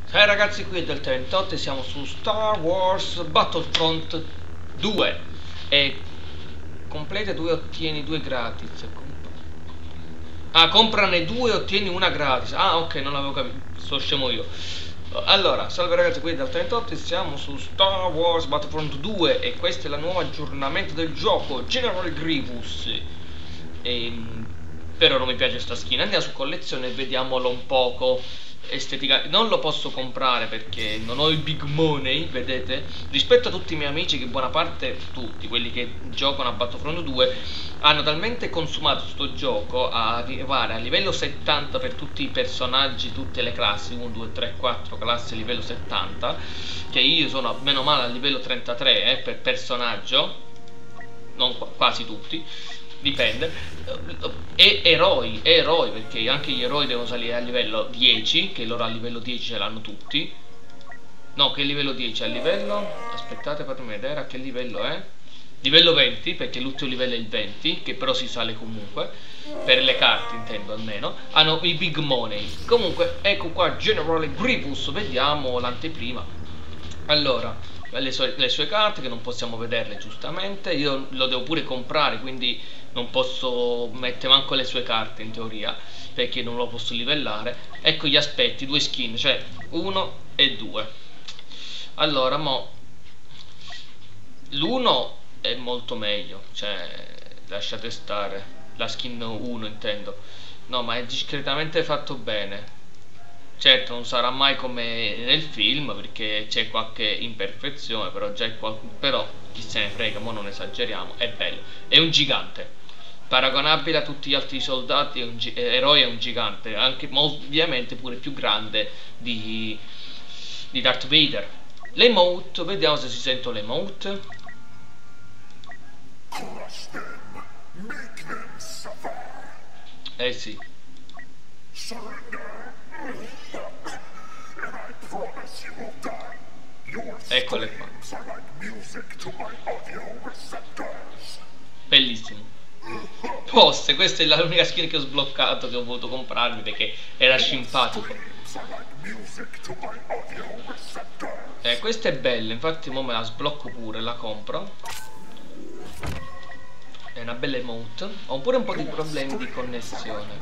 Ragazzi, qui è del 38 e siamo su Star Wars Battlefront 2 e completa 2 ottieni 2 gratis. Comprane 2 e ottieni una gratis. Ok, non l'avevo capito, sto scemo io. Allora, salve ragazzi, qui è del 38 e siamo su Star Wars Battlefront 2 e questo è il nuovo aggiornamento del gioco, General Grievous. Però non mi piace sta skin. Andiamo su collezione e vediamolo un poco. Estetica, non lo posso comprare perché non ho il big money, vedete? Rispetto a tutti i miei amici, che buona parte, tutti quelli che giocano a Battlefront 2 hanno talmente consumato sto gioco a arrivare a livello 70 per tutti i personaggi, tutte le classi 1, 2, 3, 4 classi a livello 70, che io sono meno male a livello 33 per personaggio, non quasi tutti, dipende. E eroi, perché anche gli eroi devono salire a livello 10, che loro a livello 10 ce l'hanno tutti. No, che livello 10? A livello, aspettate, fatemi vedere a che livello è. Livello 20, perché l'ultimo livello è il 20, che però si sale comunque, per le carte intendo almeno. Hanno i big money. Comunque, ecco qua General Grievous, vediamo l'anteprima. Allora, le sue carte che non possiamo vederle giustamente. Io lo devo pure comprare, quindi non posso mettere manco le sue carte in teoria, perché non lo posso livellare. Ecco gli aspetti, 2 skin, cioè 1 e 2. Allora, mo l'1 è molto meglio, cioè lasciate stare, la skin 1 intendo. No, ma è discretamente fatto bene. Certo, non sarà mai come nel film perché c'è qualche imperfezione, però già è però chi se ne frega, mo non esageriamo, è bello. È un gigante, paragonabile a tutti gli altri soldati, eroi, è un gigante, anche ovviamente pure più grande di Darth Vader. L'emote, vediamo se si sente l'emote. Eh sì. Eccole qua. Bellissimo. Posse, questa è l'unica skin che ho sbloccato, che ho voluto comprarmi perché era simpatico. Questa è bella, infatti mo me la sblocco pure, la compro. È una bella emote. Ho pure un po' di problemi di connessione.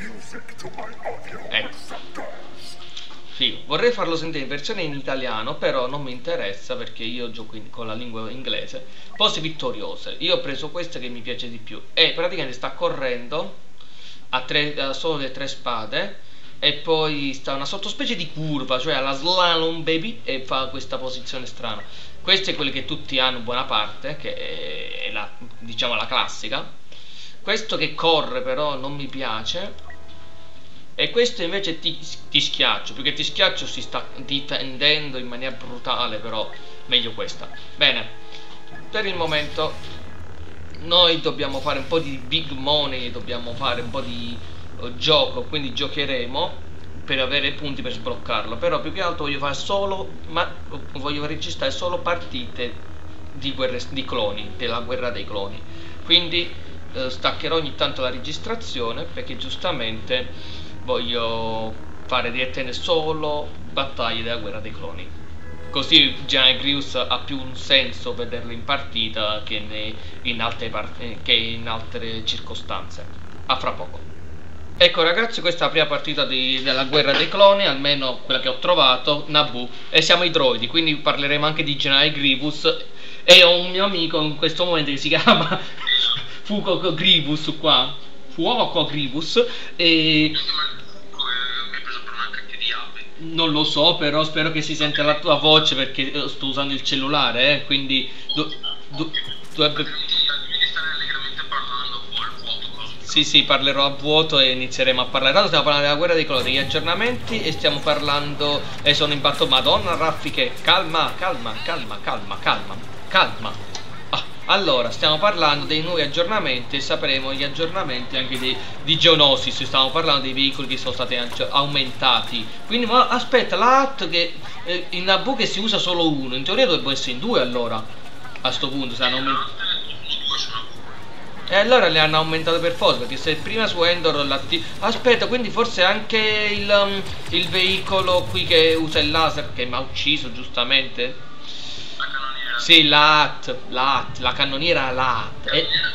Ecco. Figo. Vorrei farlo sentire in versione in italiano, però non mi interessa perché io gioco con la lingua inglese. Pose vittoriose. Io ho preso questa che mi piace di più. E praticamente sta correndo a solo le 3 spade. E poi sta una sottospecie di curva, cioè alla slalom baby, e fa questa posizione strana. Questa è quella che tutti hanno buona parte, che è la, diciamo, la classica. Questo che corre però non mi piace. E questo invece ti schiaccio, più che ti schiaccio si sta difendendo in maniera brutale, però meglio questa. Bene, per il momento noi dobbiamo fare un po' di big money, dobbiamo fare un po' di gioco, quindi giocheremo per avere punti per sbloccarlo. Però più che altro voglio fare solo, voglio registrare solo partite di cloni, della guerra dei cloni. Quindi staccherò ogni tanto la registrazione perché giustamente voglio fare direttamente solo battaglie della guerra dei cloni. Così General Grievous ha più un senso vederlo in partita che in altre circostanze. A fra poco. Ecco ragazzi, questa è la prima partita della guerra dei cloni, almeno quella che ho trovato, Naboo. E siamo i droidi, quindi parleremo anche di General Grievous. E ho un mio amico in questo momento che si chiama Fuoco Grievous qua. Fuoco Grievous. E non lo so, però spero che si senta la tua voce perché sto usando il cellulare, quindi dovrebbe... Sì, parlerò a vuoto e inizieremo a parlare. Tanto stiamo parlando della guerra dei cloni, degli aggiornamenti, e stiamo parlando... E sono in batto... Madonna raffiche, calma. Allora, stiamo parlando dei nuovi aggiornamenti e sapremo gli aggiornamenti anche di Geonosis. Stiamo parlando dei veicoli che sono stati aumentati. Quindi, ma aspetta, l'AT che in Naboo che si usa solo uno, in teoria dovrebbe essere in 2 allora. A sto punto, se hanno aumentato. E allora le hanno aumentate per forza, perché se prima su Endor aspetta, quindi forse anche il veicolo qui che usa il laser, che mi ha ucciso giustamente? La cannoniera. Sì, la cannoniera LAAT.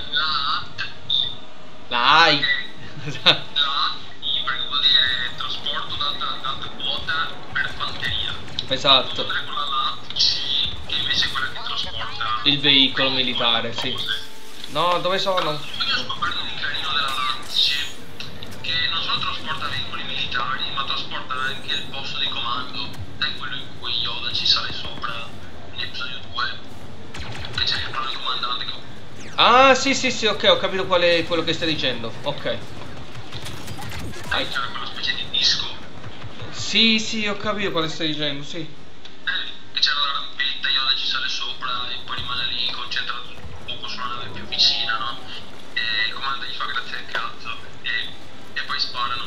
La AI. La I perché vuol dire trasporto d'alta quota per fanteria. Esatto. Mentre con la LAT C, che invece è quella che trasporta Il veicolo militare, sì. No, dove sono? Io ho scoperto di carino della LAT C, che non solo trasporta veicoli militari, ma trasporta anche il posto di comando. È quello in cui Yoda ci sale sopra in episodio 2. Che c'è proprio il comandante che... Ah, sì, sì, sì, ok, ho capito qual è quello che stai dicendo. Ok. C'era quella specie di disco. Sì, sì, ho capito quale stai dicendo, sì. Che c'era la rampetta, Yoda ci sale sopra e poi rimane lì concentrato un poco sulla nave più vicina, no? E il comando gli fa grazie al cazzo e poi sparano.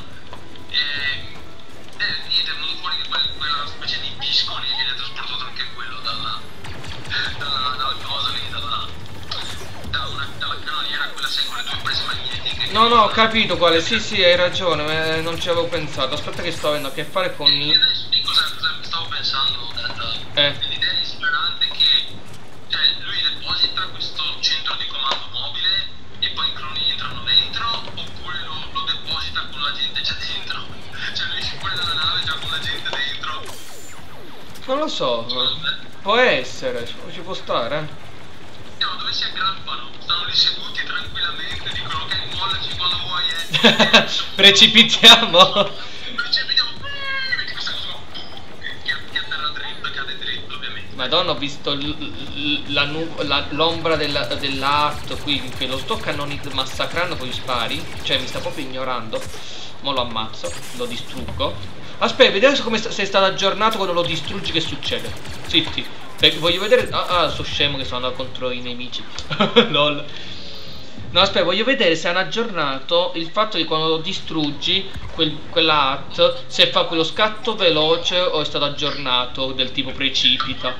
E niente, è venuto fuori che quella specie di disco lì viene trasportato anche quello dalla cosa lì, dalla cannoniera, quella sai con le due prese magnetiche. No, no, ho capito quale, sì, sì, hai ragione, non ci avevo pensato. Aspetta che sto avendo a che fare con E adesso di cosa stavo pensando, l'idea disperante che cioè, lui deposita questo centro di comando mobile e poi i cloni entrano dentro, oppure lo deposita con la gente già dentro. Cioè lui esce fuori dalla nave già con la gente dentro. Non lo so, può essere, ci può stare, No, dove si aggrappano? Stanno lì seduti tranquillamente, dicono ok, mollaci quando vuoi, Precipitiamo. Precipitiamo, questa cosa che atterra dritto, cade dritto ovviamente. Madonna, ho visto l'ombra dell'art qui, che lo sto massacrando con gli spari. Cioè mi sta proprio ignorando. Mo lo ammazzo, lo distruggo. Aspetta, vediamo come se è stato aggiornato. Quando lo distruggi che succede. Zitti, perché voglio vedere. Ah, sto scemo che sono andato contro i nemici. Lol. No, aspetta, voglio vedere se hanno aggiornato il fatto che quando lo distruggi quella art, se fa quello scatto veloce o è stato aggiornato del tipo precipita.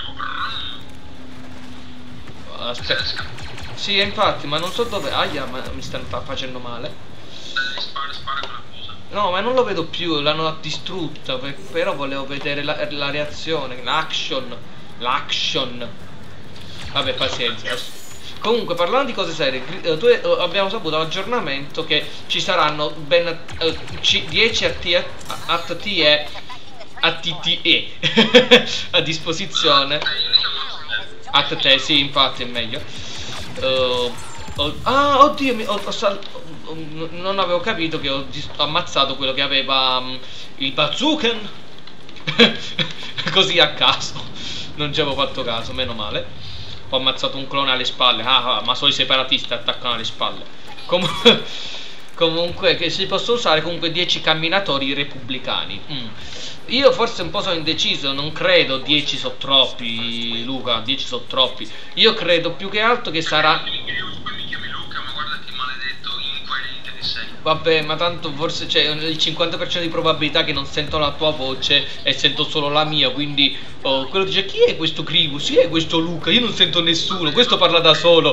Aspetta. Sì, infatti, ma non so dove. Aia, ma mi stanno facendo male. Spara quella cosa. No, ma non lo vedo più, l'hanno distrutta. Però volevo vedere la reazione, l'action. L'action. Vabbè, pazienza. Comunque, parlando di cose serie, abbiamo saputo all'aggiornamento che ci saranno ben 10 ATTE a disposizione. ATTE, sì, infatti è meglio. Oddio, non avevo capito che ho ammazzato quello che aveva il bazookan. Così a caso. Non ci avevo fatto caso, meno male. Ho ammazzato un clone alle spalle. Ma sono i separatisti, attaccano alle spalle. Comunque che si possono usare comunque 10 camminatori repubblicani. Io forse un po' sono indeciso. Non credo 10 sono troppi, Luca. 10 sono troppi. Io credo più che altro che sarà. Poi mi chiami Luca, ma guarda che maledetto incoerente di sei. Vabbè, ma tanto forse c'è il 50% di probabilità che non sento la tua voce e sento solo la mia. Quindi quello dice: chi è questo Grievous? Chi è questo Luca? Io non sento nessuno. Questo parla da solo.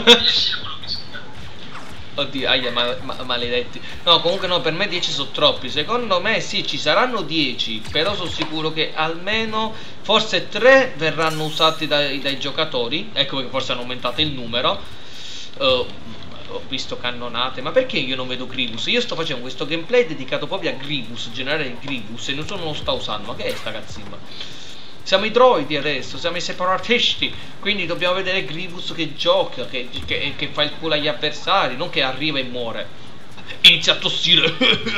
Oddio, aia, maledetti. No, comunque no, per me 10 sono troppi. Secondo me sì, ci saranno 10. Però sono sicuro che almeno forse 3 verranno usati dai giocatori. Ecco perché forse hanno aumentato il numero. Ho visto cannonate. Ma perché io non vedo Grievous? Io sto facendo questo gameplay dedicato proprio a Grievous, generare il Grievous, e nessuno lo sta usando. Ma che è sta cazzimma? Siamo i droidi adesso, siamo i separatisti. Quindi dobbiamo vedere Grievous che gioca, che fa il culo agli avversari, non che arriva e muore. Inizia a tossire.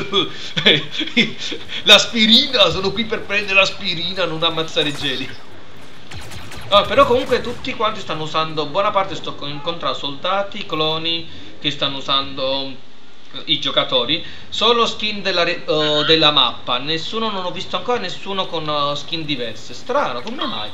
L'aspirina, sono qui per prendere l'aspirina, non ammazzare i Jedi. Però comunque tutti quanti stanno usando, buona parte sto incontrando soldati, cloni che stanno usando i giocatori, solo skin della mappa. Nessuno, non ho visto ancora nessuno con skin diverse. Strano, come mai?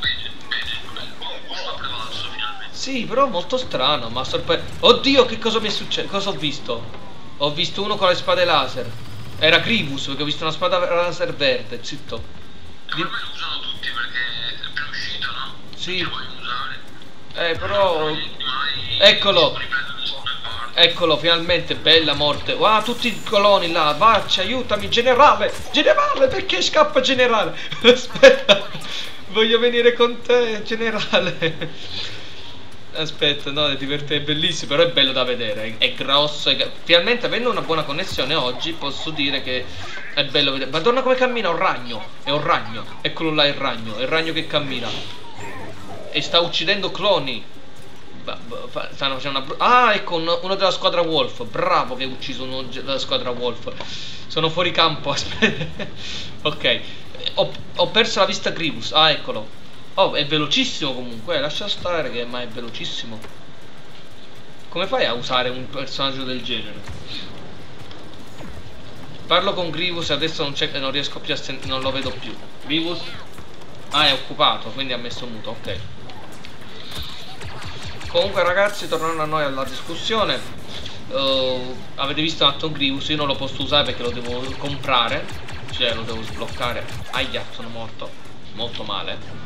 Sì, però molto strano, ma oddio, che cosa mi è successo? Cosa ho visto? Ho visto uno con le spade laser. Era Grievous, perché ho visto una spada laser verde. Zitto. Lo usano tutti perché è appena uscito, no? Sì. Che vogliono usare. Però eccolo. Eccolo, finalmente, bella morte. Wow, tutti i coloni là, vacci, aiutami, generale. Generale, perché scappa generale? Aspetta, voglio venire con te, generale. Aspetta, no, è divertente, è bellissimo, però è bello da vedere, è grosso, finalmente avendo una buona connessione oggi posso dire che è bello vedere. Madonna come cammina, un ragno, è un ragno, eccolo là il ragno che cammina e sta uccidendo cloni. Stanno facendo una ah, ecco uno della squadra Wolf, bravo che ha ucciso uno della squadra Wolf. Sono fuori campo, aspetta. Ok, ho perso la vista Grievous, ah eccolo. Oh, è velocissimo comunque, lascia stare che ma è velocissimo. Come fai a usare un personaggio del genere? Parlo con Grievous e adesso non riesco più a non lo vedo più. Grievous? Ah, è occupato, quindi ha messo muto, ok. Comunque ragazzi, tornando a noi alla discussione, avete visto un attimo Grievous, io non lo posso usare perché lo devo comprare, cioè lo devo sbloccare. Aia, sono morto, molto male.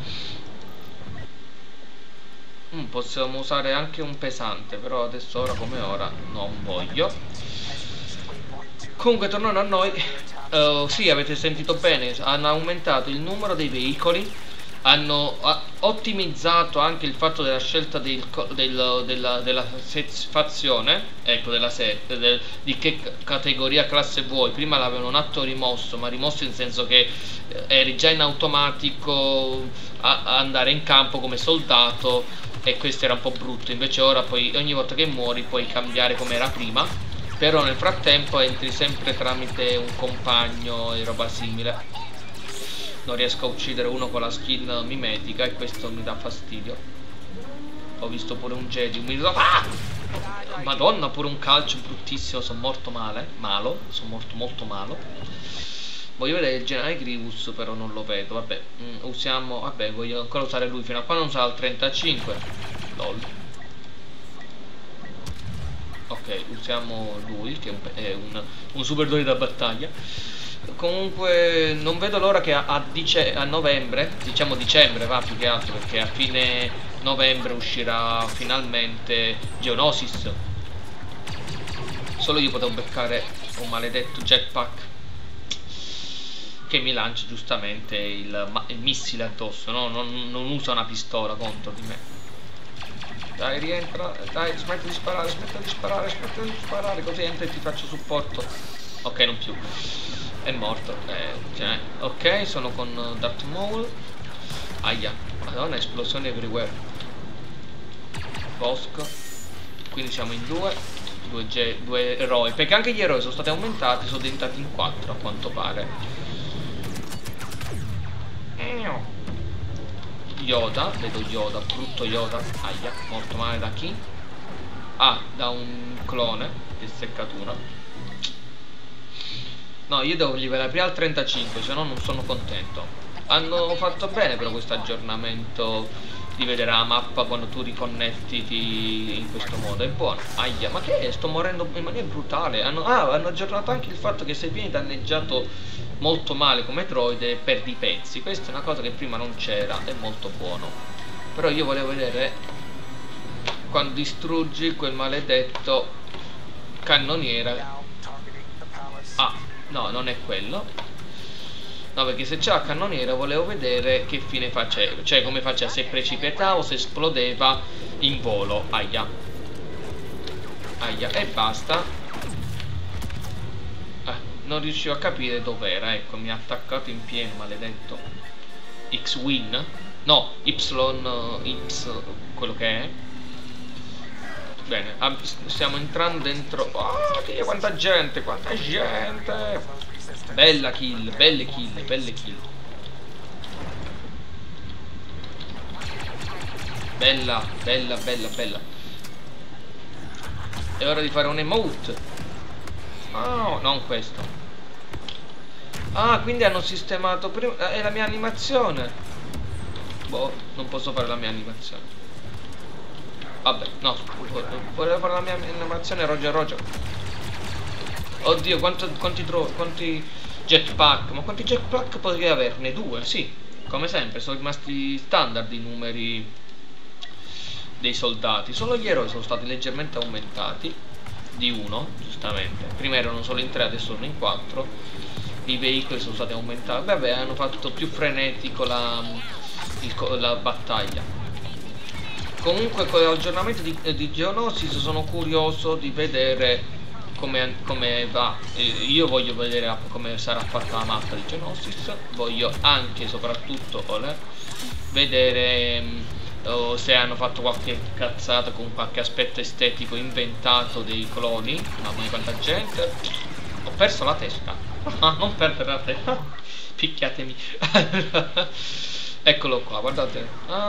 Possiamo usare anche un pesante, però adesso ora come ora non voglio. Comunque tornando a noi, sì, avete sentito bene, hanno aumentato il numero dei veicoli, hanno ottimizzato anche il fatto della scelta della fazione, ecco, di che categoria classe vuoi. Prima l'avevano un atto rimosso, ma rimosso in senso che eri già in automatico a andare in campo come soldato, e questo era un po' brutto. Invece ora poi ogni volta che muori puoi cambiare come era prima, però nel frattempo entri sempre tramite un compagno e roba simile. Non riesco a uccidere uno con la skin mimetica e questo mi dà fastidio. Ho visto pure un Jedi, Madonna, pure un calcio bruttissimo, sono morto male, sono morto molto malo. Voglio vedere il generale Grievous, però non lo vedo. Vabbè, usiamo. Vabbè, voglio ancora usare lui fino a quando non sarà il 35. Lol. Ok, usiamo lui, che è un super droide da battaglia. Comunque, non vedo l'ora che a novembre, diciamo dicembre, va più che altro, perché a fine novembre uscirà finalmente Geonosis. Solo io potevo beccare un maledetto jetpack che mi lanci giustamente il missile addosso, no? Non usa una pistola contro di me. Dai, rientra, dai, smetti di sparare, così entra e ti faccio supporto. Ok, non più. È morto. Ok, sono con Darth Maul. Aia, madonna, esplosioni everywhere. Bosco. Quindi siamo in due eroi, perché anche gli eroi sono stati aumentati, sono diventati in 4 a quanto pare. Yoda, vedo Yoda, brutto Yoda. Aia, morto male da chi? Ah, da un clone di seccatura. No, io devo livelare prima al 35, se no non sono contento. Hanno fatto bene però questo aggiornamento di vedere la mappa quando tu riconnettiti in questo modo, è buono. Aia, ma che è? Sto morendo in maniera brutale. Hanno aggiornato anche il fatto che se vieni danneggiato molto male come droide perdi i pezzi. Questa è una cosa che prima non c'era, è molto buono. Però io volevo vedere quando distruggi quel maledetto cannoniera. Ah, no, non è quello. No, perché se c'è la cannoniera volevo vedere che fine faceva, cioè come faceva, se precipitava o se esplodeva in volo. Aia. Aia, e basta. Non riuscivo a capire dov'era, ecco, mi ha attaccato in pieno, maledetto. X-Win? No, Y-X, quello che è. Bene, stiamo entrando dentro. Oh, Dio, quanta gente, quanta gente! Bella kill, belle kill, belle kill. Bella, bella, bella, bella. È ora di fare un emote. Oh, non questo. Ah, quindi hanno sistemato prima. È la mia animazione. Boh, non posso fare la mia animazione. Vabbè, no, volevo fare la mia animazione Roger. Oddio, quanti jetpack. Ma quanti jetpack potrei averne? 2, sì. Come sempre, sono rimasti standard i numeri dei soldati. Solo gli eroi sono stati leggermente aumentati di 1, giustamente. Prima erano solo in 3, adesso sono in 4. I veicoli sono stati aumentati. Vabbè, hanno fatto più frenetico la battaglia. Comunque con l'aggiornamento di Geonosis sono curioso di vedere come va. Io voglio vedere come sarà fatta la mappa di Geonosis. Voglio anche soprattutto vedere se hanno fatto qualche cazzata con qualche aspetto estetico inventato dei cloni. Mamma mia quanta gente. Ho perso la testa. Non perdere la testa. Picchiatemi. Eccolo qua, guardate.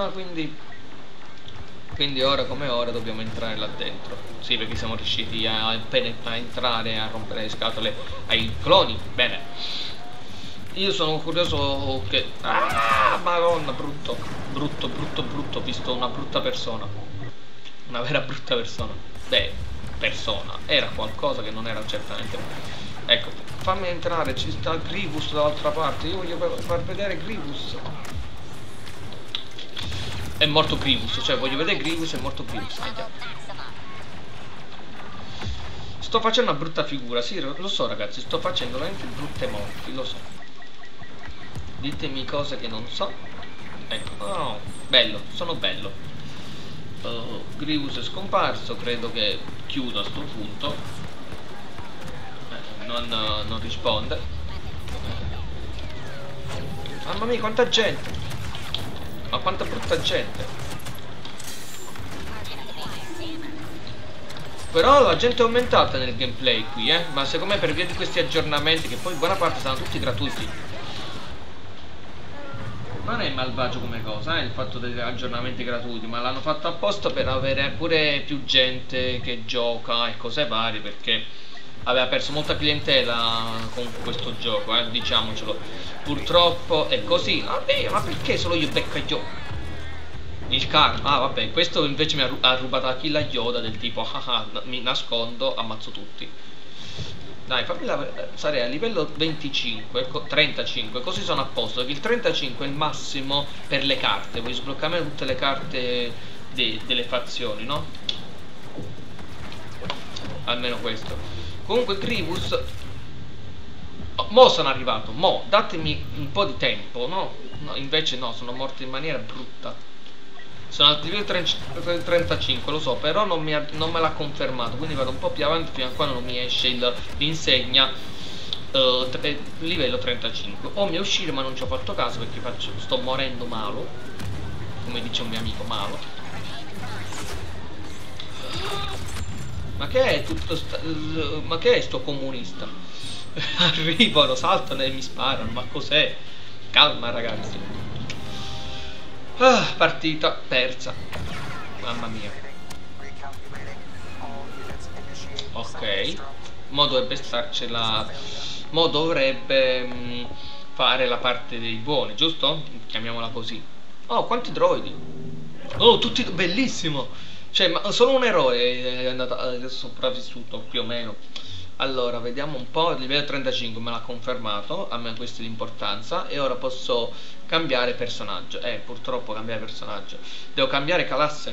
Quindi ora come ora dobbiamo entrare là dentro. Sì, perché siamo riusciti a entrare, a rompere le scatole ai cloni. Bene. Io sono curioso che... Madonna, brutto. Ho visto una brutta persona. Una vera brutta persona. Beh, persona. Era qualcosa che non era certamente. Ecco, fammi entrare. Ci sta Grievous dall'altra parte. Io voglio far vedere Grievous. È morto Grievous, cioè voglio vedere Grievous, è morto Grievous. Sto facendo una brutta figura, sì, lo so ragazzi, sto facendo veramente brutte morti, lo so. Ditemi cose che non so. Ecco, no, bello, sono bello. Grievous è scomparso, credo che chiudo a sto punto. Non risponde. Mamma mia, quanta gente! Ma quanta brutta gente. Però la gente è aumentata nel gameplay qui, ma secondo me per via di questi aggiornamenti, che poi buona parte saranno tutti gratuiti. Non è malvagio come cosa, il fatto degli aggiornamenti gratuiti, ma l'hanno fatto apposta per avere pure più gente che gioca e cose varie, perché aveva perso molta clientela con questo gioco, diciamocelo. Purtroppo è così. Ma perché solo io becco il karma? Vabbè, questo invece mi ha rubato la kill a Yoda, del tipo mi nascondo, ammazzo tutti. Dai, fammi sarei a livello 25, 35, così sono a posto, perché il 35 è il massimo per le carte. Vuoi sbloccare tutte le carte delle fazioni, no? Almeno questo. Comunque Grievous, mo sono arrivato, mo datemi un po' di tempo, no? Invece no, sono morto in maniera brutta. Sono al livello 35, lo so, però non me l'ha confermato, quindi vado un po' più avanti fino a quando non mi esce l'insegna livello 35. O mi è uscito, ma non ci ho fatto caso perché sto morendo malo, come dice un mio amico, malo. Ma che è tutto ma che è sto comunista? Arrivano, saltano e mi sparano, ma cos'è? Calma ragazzi. Partita persa. Mamma mia. Ok. Mo dovrebbe starcela. Mo dovrebbe fare la parte dei buoni, giusto? Chiamiamola così. Oh, quanti droidi. Oh, tutti bellissimo. Cioè, ma solo un eroe è andato sopravvissuto più o meno. Allora, vediamo un po', il livello 35 me l'ha confermato, a me questa è l'importanza, e ora posso cambiare personaggio. Purtroppo cambiare personaggio. Devo cambiare classe.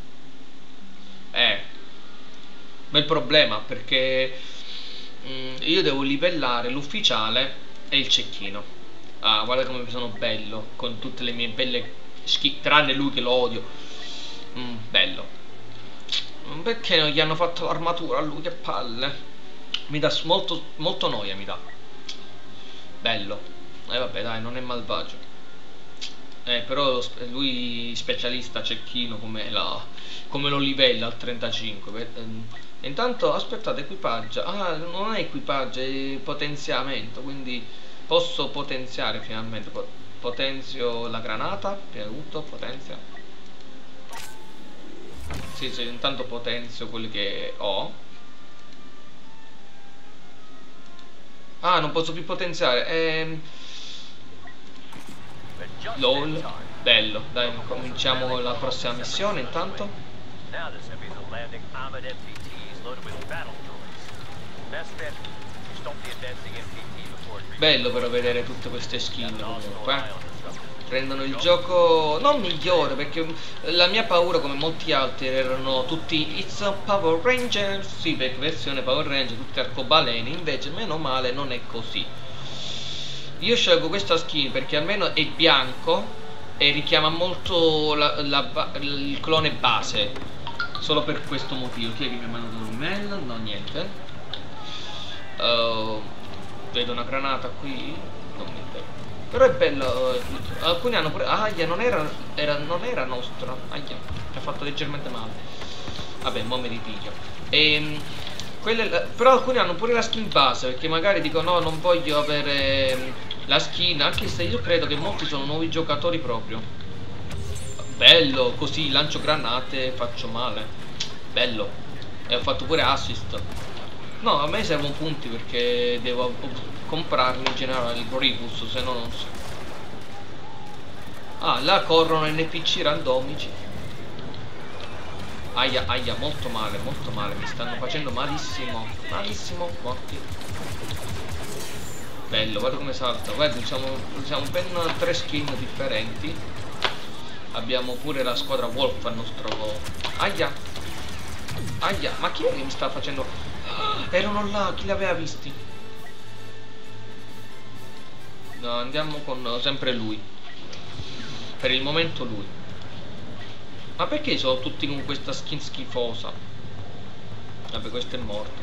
Bel problema, perché io devo livellare l'ufficiale e il cecchino. Guarda come sono bello, con tutte le mie belle tranne lui che lo odio. Bello. Perché non gli hanno fatto l'armatura a lui, che palle. Mi dà molto noia, mi dà. Bello. Vabbè dai, non è malvagio. Però lui specialista cecchino, come lo livella al 35. Intanto aspettate, equipaggio. Non è equipaggio, è potenziamento, quindi posso potenziare finalmente. Potenzio la granata, prima di tutto potenzia. Sì, intanto potenzio quelli che ho. Non posso più potenziare. LOL. Bello. Dai, cominciamo la prossima missione intanto. Bello però vedere tutte queste skin comunque. rendono il gioco non migliore, perché la mia paura, come molti altri, erano tutti It's a Power Rangers, sì, perché versione Power Ranger, tutti arcobaleni. Invece meno male non è così. Io scelgo questa skin perché almeno è bianco e richiama molto il clone base. Solo per questo motivo. Chi è che mi ha mandato un'email? No, niente. Vedo una granata qui. Non mi interessa. Però è bello. Alcuni hanno pure. Aia, non era nostra. Aia, mi ha fatto leggermente male. Vabbè, mo mi ripiglio. Però alcuni hanno pure la skin base, perché magari dicono no, non voglio avere la skin, anche se io credo che molti sono nuovi giocatori proprio. Bello, così lancio granate, faccio male. Bello. E ho fatto pure assist. No, a me servono punti perché devo comprarmi in generale il Gribus, se no non so. Ah, là corrono NPC randomici. Aia, aia, molto male, mi stanno facendo malissimo. Malissimo, morti. Bello, guarda come salta. Guarda, usiamo ben 3 skin differenti. Abbiamo pure la squadra Wolf al nostro. Aia. Aia, ma chi è che mi sta facendo? Erano là, chi li aveva visti? No, andiamo con sempre lui. Per il momento lui. Ma perché sono tutti con questa skin schifosa? Vabbè, questo è morto.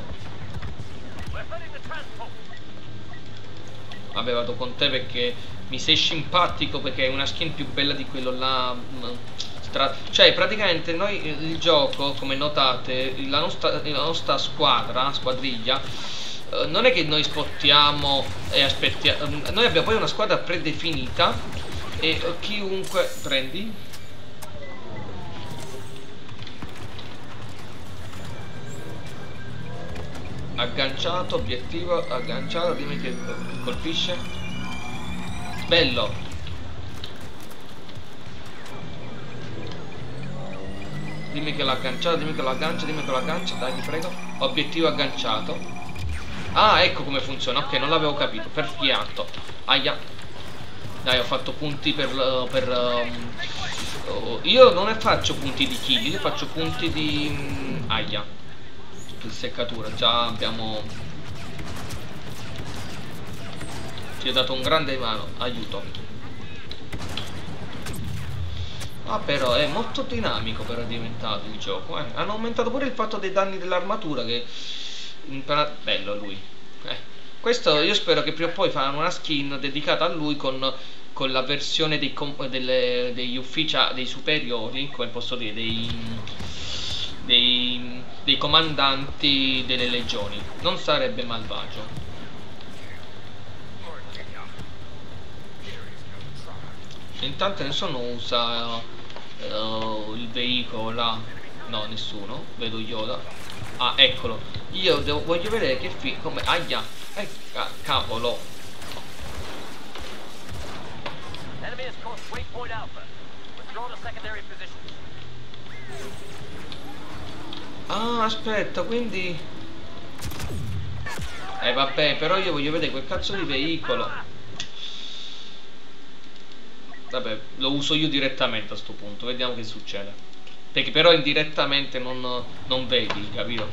Vabbè, vado con te perché mi sei simpatico, perché è una skin più bella di quello là. Cioè, praticamente noi il gioco, come notate, la nostra squadriglia, non è che noi spottiamo e aspettiamo. Noi abbiamo poi una squadra predefinita e chiunque prendi. Agganciato, obiettivo, agganciato, dimmi che colpisce. Bello. Dimmi che l'ha agganciato, dimmi che lo aggancia, dai, ti prego. Obiettivo agganciato. Ah, ecco come funziona, ok, non l'avevo capito, per fiato. Aia. Dai, ho fatto punti io non ne faccio punti di kill, io faccio punti di aia. Seccatura, già abbiamo. Ci ho dato un grande mano, aiuto. Ah, però è molto dinamico, però è diventato il gioco, Hanno aumentato pure il fatto dei danni dell'armatura, che bello lui. Questo io spero che prima o poi faranno una skin dedicata a lui con la versione degli uffici, dei superiori, come posso dire, dei comandanti delle legioni. Non sarebbe malvagio. Intanto nessuno usa il veicolo là. No, nessuno. Vedo Yoda. Ah, eccolo. Io voglio vedere che come. Aia. Cavolo. Ah, aspetta, quindi. Vabbè, però io voglio vedere quel cazzo di veicolo. Vabbè, lo uso io direttamente a sto punto, vediamo che succede. Perché però indirettamente non vedi, capito?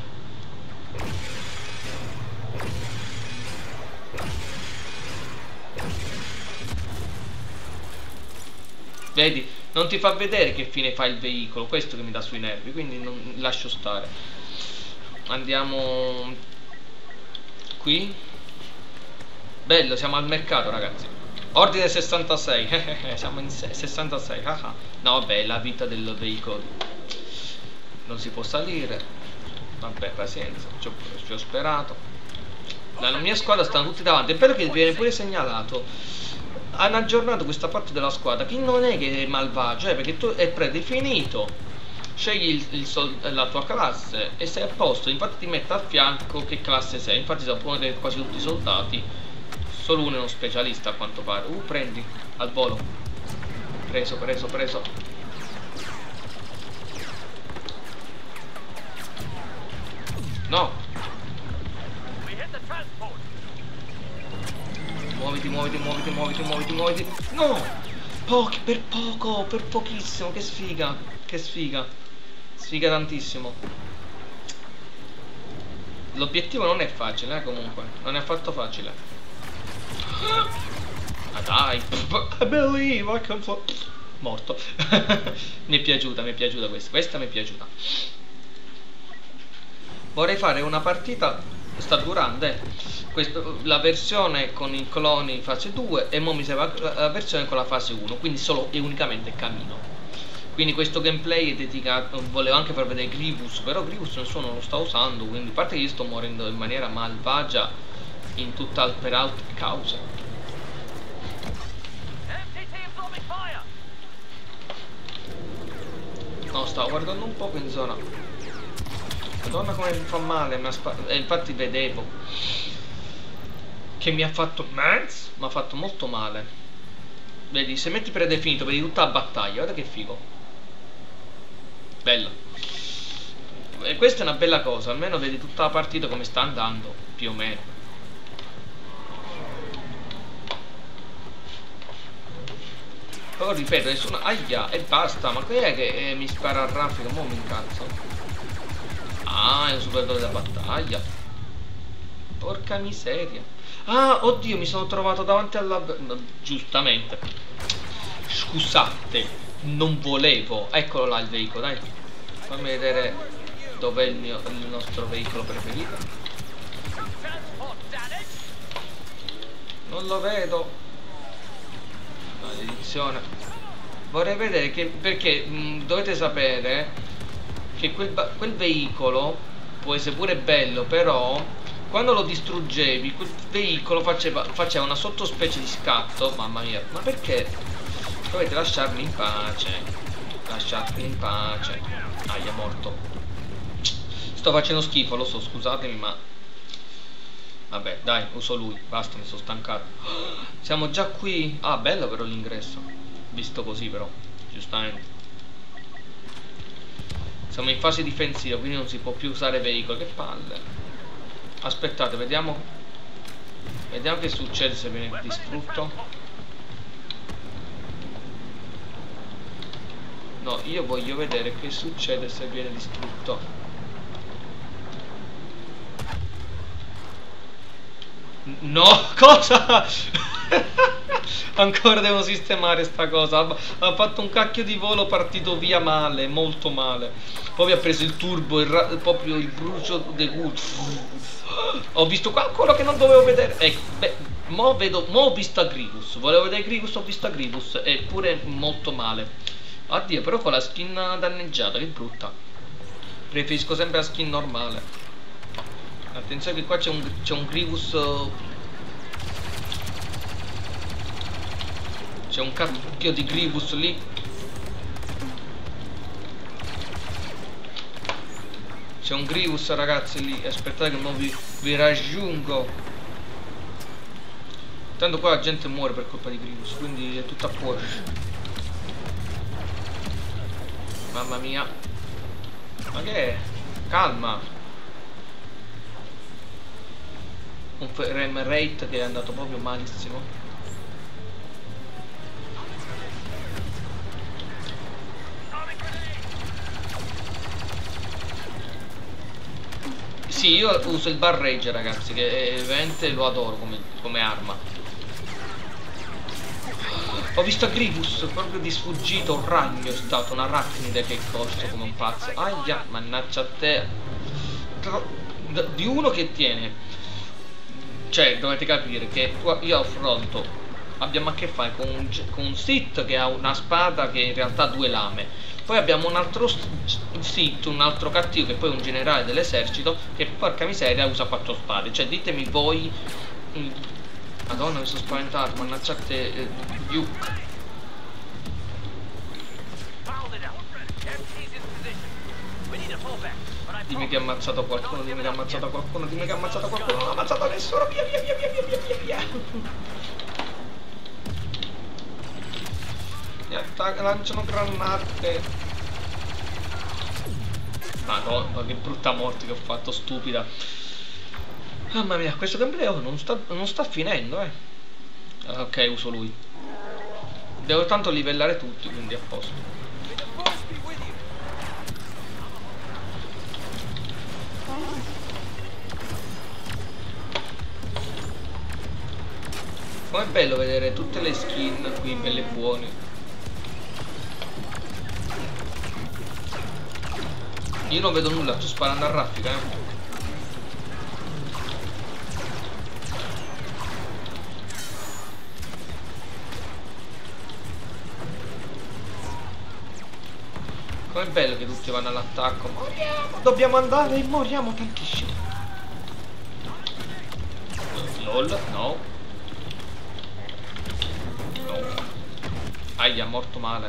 Vedi? Non ti fa vedere che fine fa il veicolo, questo che mi dà sui nervi, quindi non lascio stare. Andiamo qui. Bello, siamo al mercato, ragazzi. Ordine 66. Siamo in 66. No, vabbè, la vita del veicolo. Non si può salire. Vabbè, pazienza, ci ho sperato. La mia squadra stanno tutti davanti. È bello che viene pure segnalato. Hanno aggiornato questa parte della squadra, che non è che è malvagio, perché tu è predefinito. Scegli la tua classe e sei a posto. Infatti ti mette a fianco che classe sei. Infatti sappiamo che quasi tutti i soldati, solo uno è uno specialista a quanto pare. Prendi al volo. Preso. No. Muoviti. No! Per poco, per pochissimo, che sfiga, che sfiga. Sfiga tantissimo. L'obiettivo non è facile, comunque. Non è affatto facile. Ah dai. I believe I can fly. Morto. Mi è piaciuta questa. Questa mi è piaciuta. Vorrei fare una partita. Sta durando, la versione con i cloni fase 2 e mo mi serve la versione con la fase 1, quindi solo e unicamente cammino. Quindi questo gameplay è dedicato. Volevo anche far vedere Grievous, però Grievous nessuno lo sta usando, quindi a parte che io sto morendo in maniera malvagia per altre cause. No, stavo guardando un poco in zona. Madonna come mi fa male, infatti vedevo che mi ha fatto mi ha fatto molto male. Vedi, se metti predefinito, vedi tutta la battaglia, guarda che figo. Bello. E questa è una bella cosa, almeno vedi tutta la partita come sta andando, più o meno. Però ripeto, nessuno. Aia, e basta, ma qui è che mi spara a raffica, mo mi incazzo. Ah, è un supereroe della battaglia. Porca miseria. Ah, oddio, mi sono trovato davanti alla. Giustamente. Scusate, non volevo. Eccolo là il veicolo, dai. Fammi vedere dov'è il nostro veicolo preferito. Non lo vedo. Maledizione. Vorrei vedere che. Perché dovete sapere che quel veicolo può essere pure bello, però quando lo distruggevi quel veicolo faceva una sottospecie di scatto. Mamma mia, ma perché? Dovete lasciarmi in pace. Lasciatemi in pace. Aia, morto. Sto facendo schifo, lo so, scusatemi, ma vabbè, dai, uso lui. Basta, mi sono stancato. Siamo già qui. Ah, bello però l'ingresso. Visto così però, giustamente. Siamo in fase difensiva, quindi non si può più usare veicolo. Che palle. Aspettate, vediamo. Vediamo che succede se viene distrutto. No, io voglio vedere che succede se viene distrutto. No, cosa? Ancora devo sistemare sta cosa. Ha fatto un cacchio di volo partito via male, molto male. Poi mi ha preso il turbo, proprio il brucio del culo. Ho visto qualcosa che non dovevo vedere. Beh, mo ho visto a Grievous. Volevo vedere Grievous, ho visto a Grievous. Eppure molto male. Addio, però con la skin danneggiata, che brutta. Preferisco sempre la skin normale. Attenzione che qua c'è un Grievous. C'è un cacchio di Grievous lì. C'è un Grievous, ragazzi, lì. Aspettate che non vi raggiungo. Tanto qua la gente muore per colpa di Grievous, quindi è tutto a posto. Mamma mia. Ma che è? Calma. Un frame rate che è andato proprio malissimo. Sì, io uso il bar rage, ragazzi, che veramente lo adoro come arma. Ho visto Grievous proprio di sfuggito, un ragno è stato, un arachnide che corso come un pazzo. Aia, mannaggia a te. Di uno che tiene. Cioè, dovete capire che io affronto. Abbiamo a che fare con un Sith che ha una spada che in realtà ha due lame. Poi abbiamo un altro Sith, un altro cattivo che poi è un generale dell'esercito che porca miseria usa 4 spade. Cioè ditemi voi. Madonna, mi sono spaventato, mannaggia a te, Duke. Dimmi che ha ammazzato qualcuno, dimmi che ha ammazzato qualcuno, dimmi che ha ammazzato qualcuno, non ha ammazzato nessuno, via via via via via via via. Mi lanciano granate. Madonna, che brutta morte che ho fatto, stupida. Mamma mia, questo gameplay non sta finendo, Ok, uso lui. Devo tanto livellare tutti, quindi a posto. Com'è bello vedere tutte le skin qui, belle e buone. Io non vedo nulla, sto sparando a raffica, Com'è bello che tutti vanno all'attacco. Moriamo, dobbiamo andare e moriamo tantissimo. LOL, no. Aia, morto male.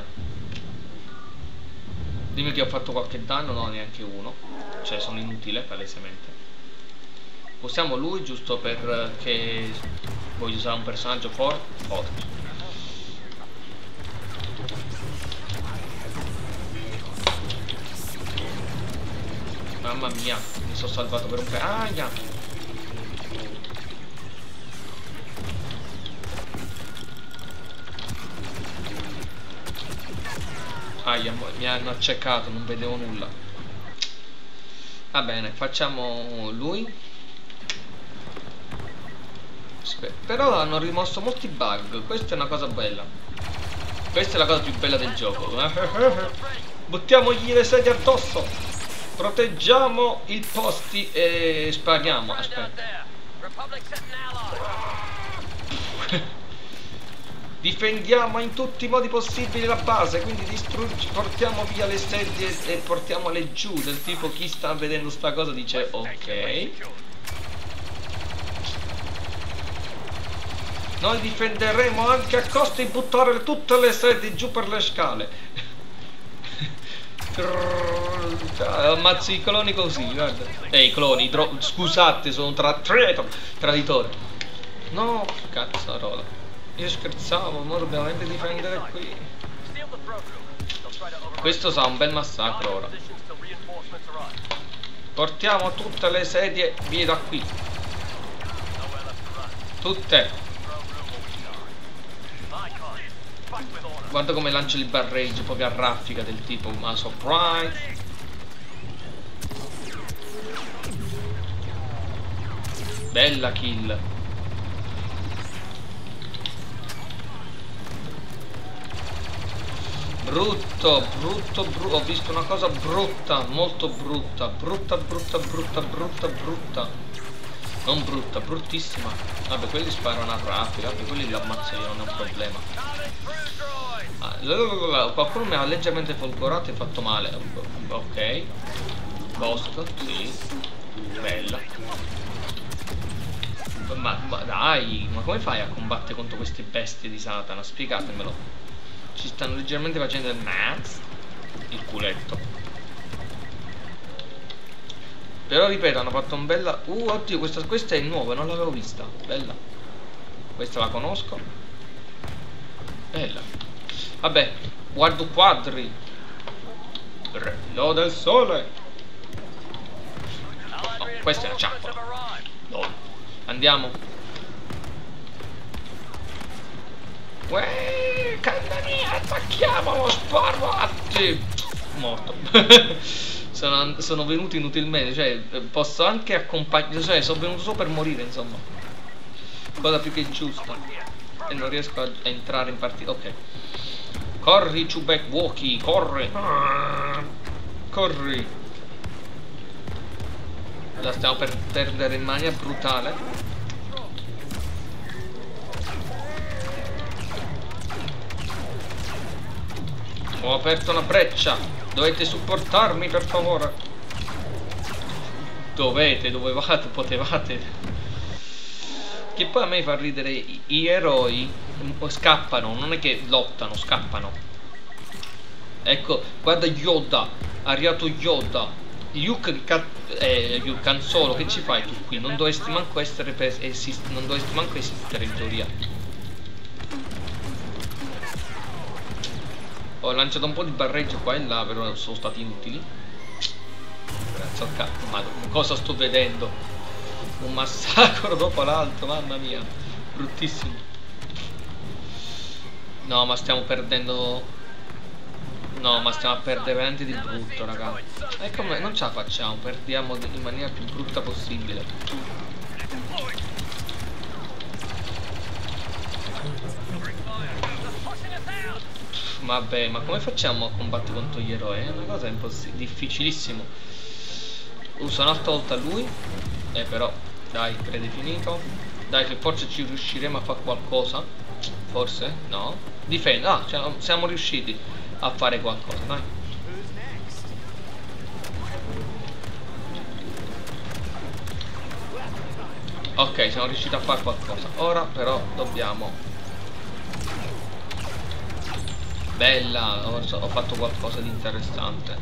Dimmi che ho fatto qualche danno. No, neanche uno. Cioè sono inutile palesemente. Usiamo lui giusto perché voglio usare un personaggio forte. Mamma mia, mi sono salvato per un pe... Aia. Aia, mi hanno accecato, non vedevo nulla. Va bene, facciamo lui. Però hanno rimosso molti bug. Questa è una cosa bella. Questa è la cosa più bella del gioco. Buttiamogli le sedie addosso. Proteggiamo i posti e spariamo. Aspetta. Difendiamo in tutti i modi possibili la base, quindi portiamo via le sedie e portiamole giù, del tipo chi sta vedendo sta cosa dice ok. Noi difenderemo anche a costo di buttare tutte le sedie giù per le scale. Ammazzi i cloni così, guarda. I cloni, scusate, sono traditore. No, cazzarola. Io scherzavo, ma dobbiamo anche difendere qui. Questo sarà un bel massacro ora. Portiamo tutte le sedie via da qui. Tutte. Guarda come lancia il barrage proprio a raffica del tipo ma surprise. Bella kill. Brutto, ho visto una cosa brutta, molto brutta. Brutta. Non brutta, bruttissima. Vabbè, quelli sparano a raffica, vabbè, quelli li ammazzo io, non è un problema. Qualcuno mi ha leggermente folgorato e fatto male. Ok. Bosco, sì. Bella. Ma dai, ma come fai a combattere contro queste bestie di Satana? Spiegatemelo. Ci stanno leggermente facendo il max. Il culetto. Però ripeto, hanno fatto un bella... oddio, questa è nuova, non l'avevo vista. Bella. Questa la conosco. Bella. Vabbè, guardo quadri. Relò del sole. No, questa è la ciappola. No. Andiamo. Uè, canna mia, attacchiamolo, sparvati. Morto. sono venuto inutilmente, cioè posso anche accompagnare, cioè sono venuto solo per morire, insomma. Cosa più che giusta. E non riesco a entrare in partita. Ok. Corri, Chubek Walkie, corri. Corri. La stiamo per perdere in maniera brutale. Ho aperto una breccia. Dovete supportarmi, per favore. Dovevate, potevate. Che poi a me fa ridere, gli eroi scappano, non è che lottano, scappano. Ecco, guarda Yoda, è arrivato Yoda. Luke Canzolo, che ci fai tu qui? Non dovresti manco essere non dovresti manco esistere in teoria. Ho lanciato un po' di barreggio qua e là, però sono stati inutili. Grazie al cazzo, ma cosa sto vedendo? Un massacro dopo l'altro, mamma mia. Bruttissimo. No, ma stiamo perdendo. No, ma stiamo a perdere veramente di brutto, raga. E come non ce la facciamo, perdiamo in maniera più brutta possibile. Vabbè, ma come facciamo a combattere contro gli eroi? È una cosa difficilissimo. Uso un'altra volta lui. Però, dai, predefinito. Dai, che forse ci riusciremo a fare qualcosa. Forse? No. Difendo. Ah, cioè, siamo riusciti a fare qualcosa, dai. Ok, siamo riusciti a fare qualcosa. Ora però dobbiamo. Bella, ho fatto qualcosa di interessante.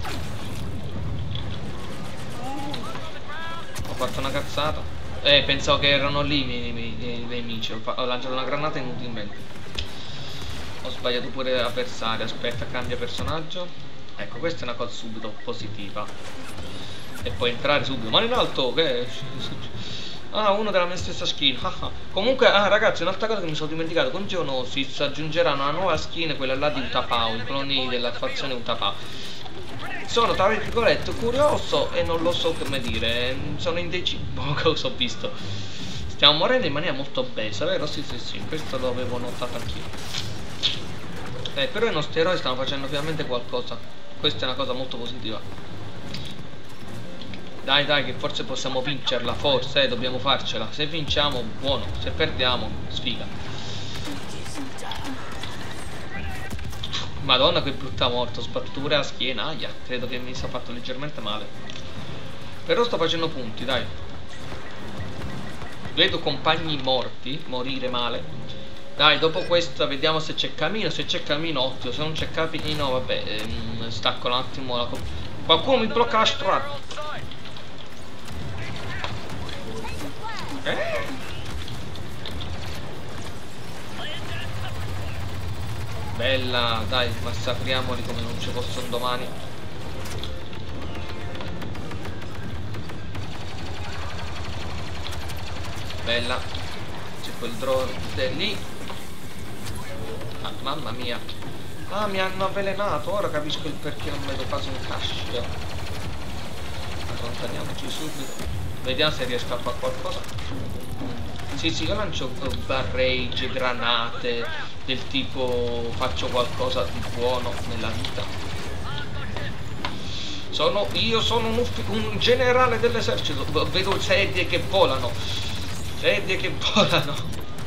Ho fatto una cazzata. Pensavo che erano lì i miei nemici. Ho lanciato una granata inutilmente. Ho sbagliato pure l'avversario. Aspetta, cambia personaggio. Ecco, questa è una cosa subito positiva. E puoi entrare subito. Mano in alto, che ah, uno della mia stessa skin. Comunque, ragazzi, un'altra cosa che mi sono dimenticato. Con Geonosis aggiungeranno una nuova skin, quella là di Utapau, i cloni della fazione Utapau. Sono, tra virgolette, curioso e non lo so come dire. Sono indeciso. Cosa ho visto? Stiamo morendo in maniera molto obesa, vero? Sì, questo lo avevo notato anch'io. Però i nostri eroi stanno facendo finalmente qualcosa. Questa è una cosa molto positiva. Dai, che forse possiamo vincerla, forse, dobbiamo farcela. Se vinciamo, buono. Se perdiamo, sfiga. Madonna, che brutta morte. Ho sbattuto pure la schiena. Aia, credo che mi sia fatto leggermente male. Però sto facendo punti, dai. Vedo compagni morti, morire male. Dai, dopo questa vediamo se c'è cammino. Se c'è cammino, ottimo. Se non c'è cammino, vabbè, stacco un attimo la... Qualcuno mi blocca la strada. Bella, dai, massacriamoli come non ci fosse un domani. Bella. C'è quel drone lì. Mamma mia. Mi hanno avvelenato. Ora capisco il perché non vedo quasi un cascio. Allontaniamoci subito. Vediamo se riesco a fare qualcosa. Sì, io lancio barrage, granate, del tipo faccio qualcosa di buono nella vita. Io sono un generale dell'esercito. Vedo sedie che volano. Sedie che volano.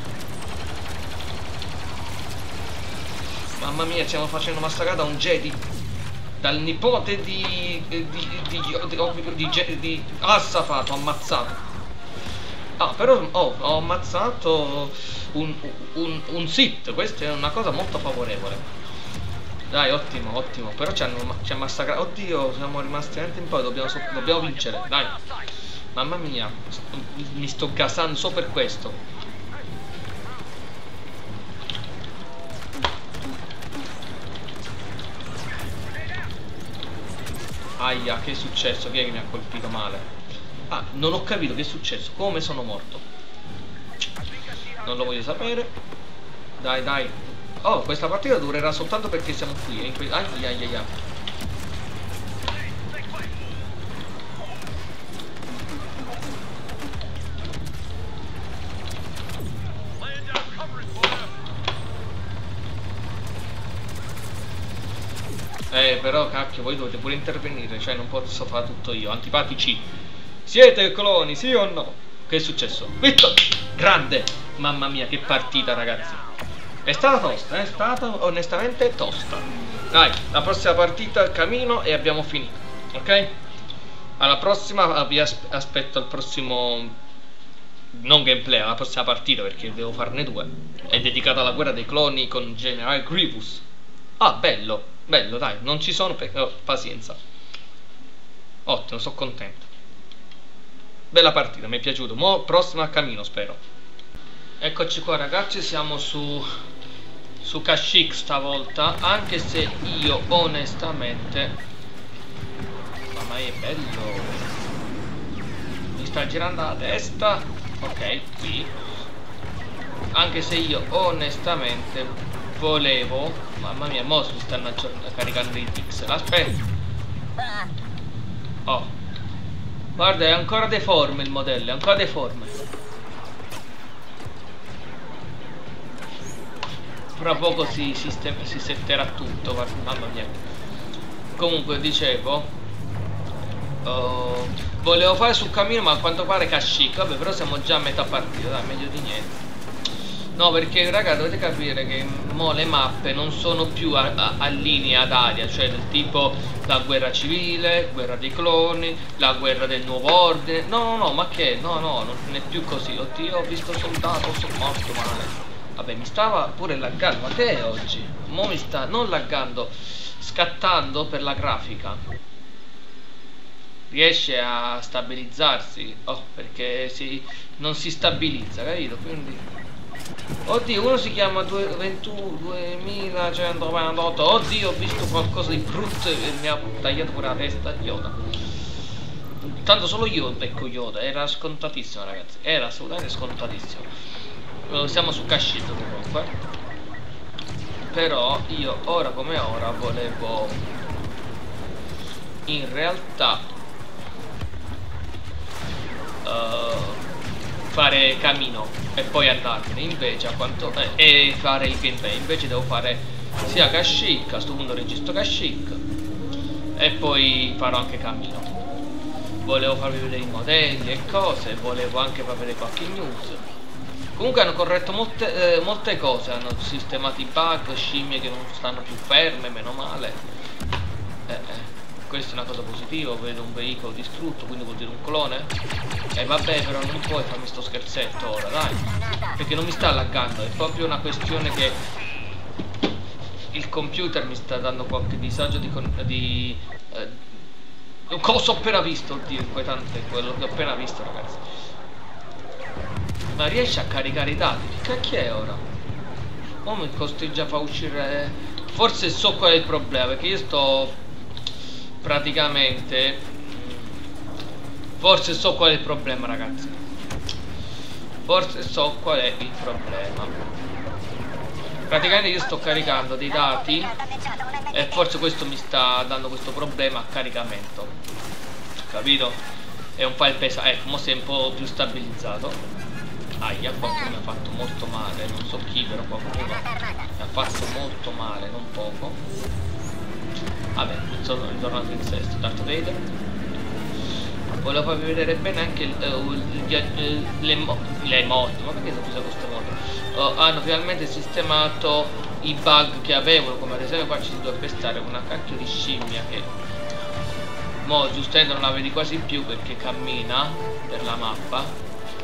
Mamma mia, stiamo facendo massacrata a un Jedi. Dal nipote di Assafato, ammazzato. Però ho ammazzato un Sith. Questa è una cosa molto favorevole. Dai, ottimo. Però ci ha massacrato. Oddio, siamo rimasti veramente in poi. Dobbiamo vincere, dai. Mamma mia, mi sto gasando solo per questo. Aia, che è successo? Chi è che mi ha colpito male? Non ho capito che è successo. Come sono morto? Non lo voglio sapere. Dai. Oh, questa partita durerà soltanto perché siamo qui. Aia. Però cacchio, voi dovete pure intervenire. Cioè non posso fare tutto io. Antipatici. Siete cloni, sì o no? Che è successo? Vittoria! Grande! Mamma mia, che partita, ragazzi. È stata tosta, è stata onestamente tosta. Dai, la prossima partita cammino e abbiamo finito. Ok? Alla prossima vi aspetto al prossimo... non gameplay, alla prossima partita, perché devo farne 2. È dedicata alla guerra dei cloni con General Grievous. Bello, dai, non ci sono perché... pazienza. Ottimo, sono contento. Bella partita, mi è piaciuto. Prossima a cammino, spero. Eccoci qua, ragazzi, siamo su Kashyyyk stavolta. Anche se io onestamente... Mamma mia, è bello. Mi sta girando la testa. Ok, qui. Anche se io onestamente volevo, mamma mia, mo si stanno caricando i pixel, aspetta. Oh, guarda, è ancora deforme il modello, è ancora deforme. Fra poco si setterà tutto, guarda, mamma mia. Comunque dicevo, volevo fare sul cammino, ma a quanto pare Kashyyyk. Vabbè, però siamo già a metà partita, dai, meglio di niente. No, perché raga, dovete capire che mo le mappe non sono più a linea d'aria, cioè del tipo la guerra civile, guerra dei cloni, la guerra del nuovo ordine. No, ma che? No, non è più così. Oddio, ho visto soldato, sono morto male. Vabbè, mi stava pure laggando, ma che è oggi? Mo mi sta non laggando, scattando per la grafica. Riesce a stabilizzarsi. Oh, perché non si stabilizza, capito? Quindi oddio, uno si chiama 2198. Oddio, ho visto qualcosa di brutto e mi ha tagliato pure la testa. Yoda. Tanto solo io becco Yoda. Era scontatissimo, ragazzi. Era assolutamente scontatissimo. Siamo su Kashyyyk comunque. Però io ora come ora volevo in realtà fare camino e poi andarmene, invece e fare il gameplay. Invece devo fare sia Kashyyyk, a sto punto registro Kashyyyk e poi farò anche camino. Volevo farvi vedere i modelli e cose, volevo anche far vedere qualche news. Comunque hanno corretto molte cose, hanno sistemato i bug, scimmie che non stanno più ferme, meno male. Questa è una cosa positiva, vedo un veicolo distrutto, quindi vuol dire un clone. E vabbè, però non puoi farmi sto scherzetto ora, dai. Perché non mi sta laggando, è proprio una questione che il computer mi sta dando qualche disagio cosa ho appena visto, oddio, inquietante quello che ho appena visto, ragazzi. Ma riesce a caricare i dati? Che cacchio è ora? Oh, mi costringe a far uscire. Forse so qual è il problema, perché io sto praticamente. Forse so qual è il problema, ragazzi. Forse so qual è il problema. Praticamente io sto caricando dei dati e forse questo mi sta dando questo problema a caricamento. Capito? È un file pesante. Ecco, mo si è un po' più stabilizzato. Aia, qualcuno mi ha fatto molto male, non so chi, però qualcuno mi ha fatto molto male, non poco. Vabbè, sono ritornato in sesto, Darth Vader. Volevo farvi vedere bene anche le mod, ma perché sono usato queste mod? Hanno finalmente sistemato i bug che avevano, come ad esempio qua ci si dovrebbe stare una cacchio di scimmia che mo giustamente non la vedi quasi più perché cammina per la mappa.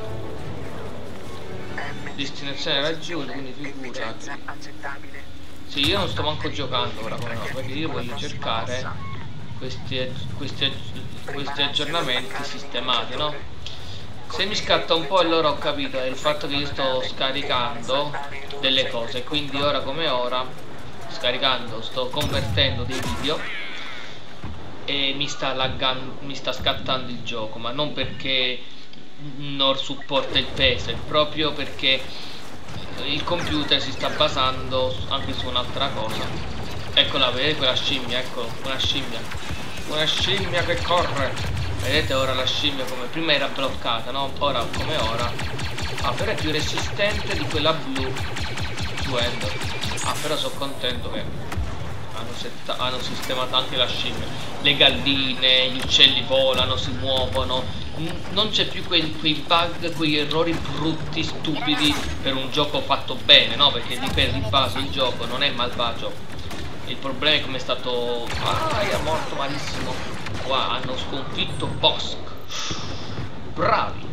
Destinazione raggiunta, quindi figurati. Sì, io non sto manco giocando ora come no, perché io voglio cercare questi aggiornamenti sistemati, no? Se mi scatta un po' allora ho capito, è il fatto che io sto scaricando delle cose, quindi ora come ora scaricando, sto convertendo dei video e mi sta laggando, mi sta scattando il gioco, ma non perché non supporta il peso, è proprio perché il computer si sta basando anche su un'altra cosa. Eccola, vedete quella scimmia, ecco, una scimmia che corre. Vedete ora la scimmia come prima era bloccata, no? Ora come ora. Ah, però è più resistente di quella blu. Ah, però sono contento che hanno sistemato anche la scimmia. Le galline, gli uccelli volano, si muovono. Non c'è più quei bug, quegli errori brutti, stupidi per un gioco fatto bene, no? Perché di base il gioco non è malvagio. Il problema è come è stato. È morto malissimo. Qua hanno sconfitto Bossk. Bravi.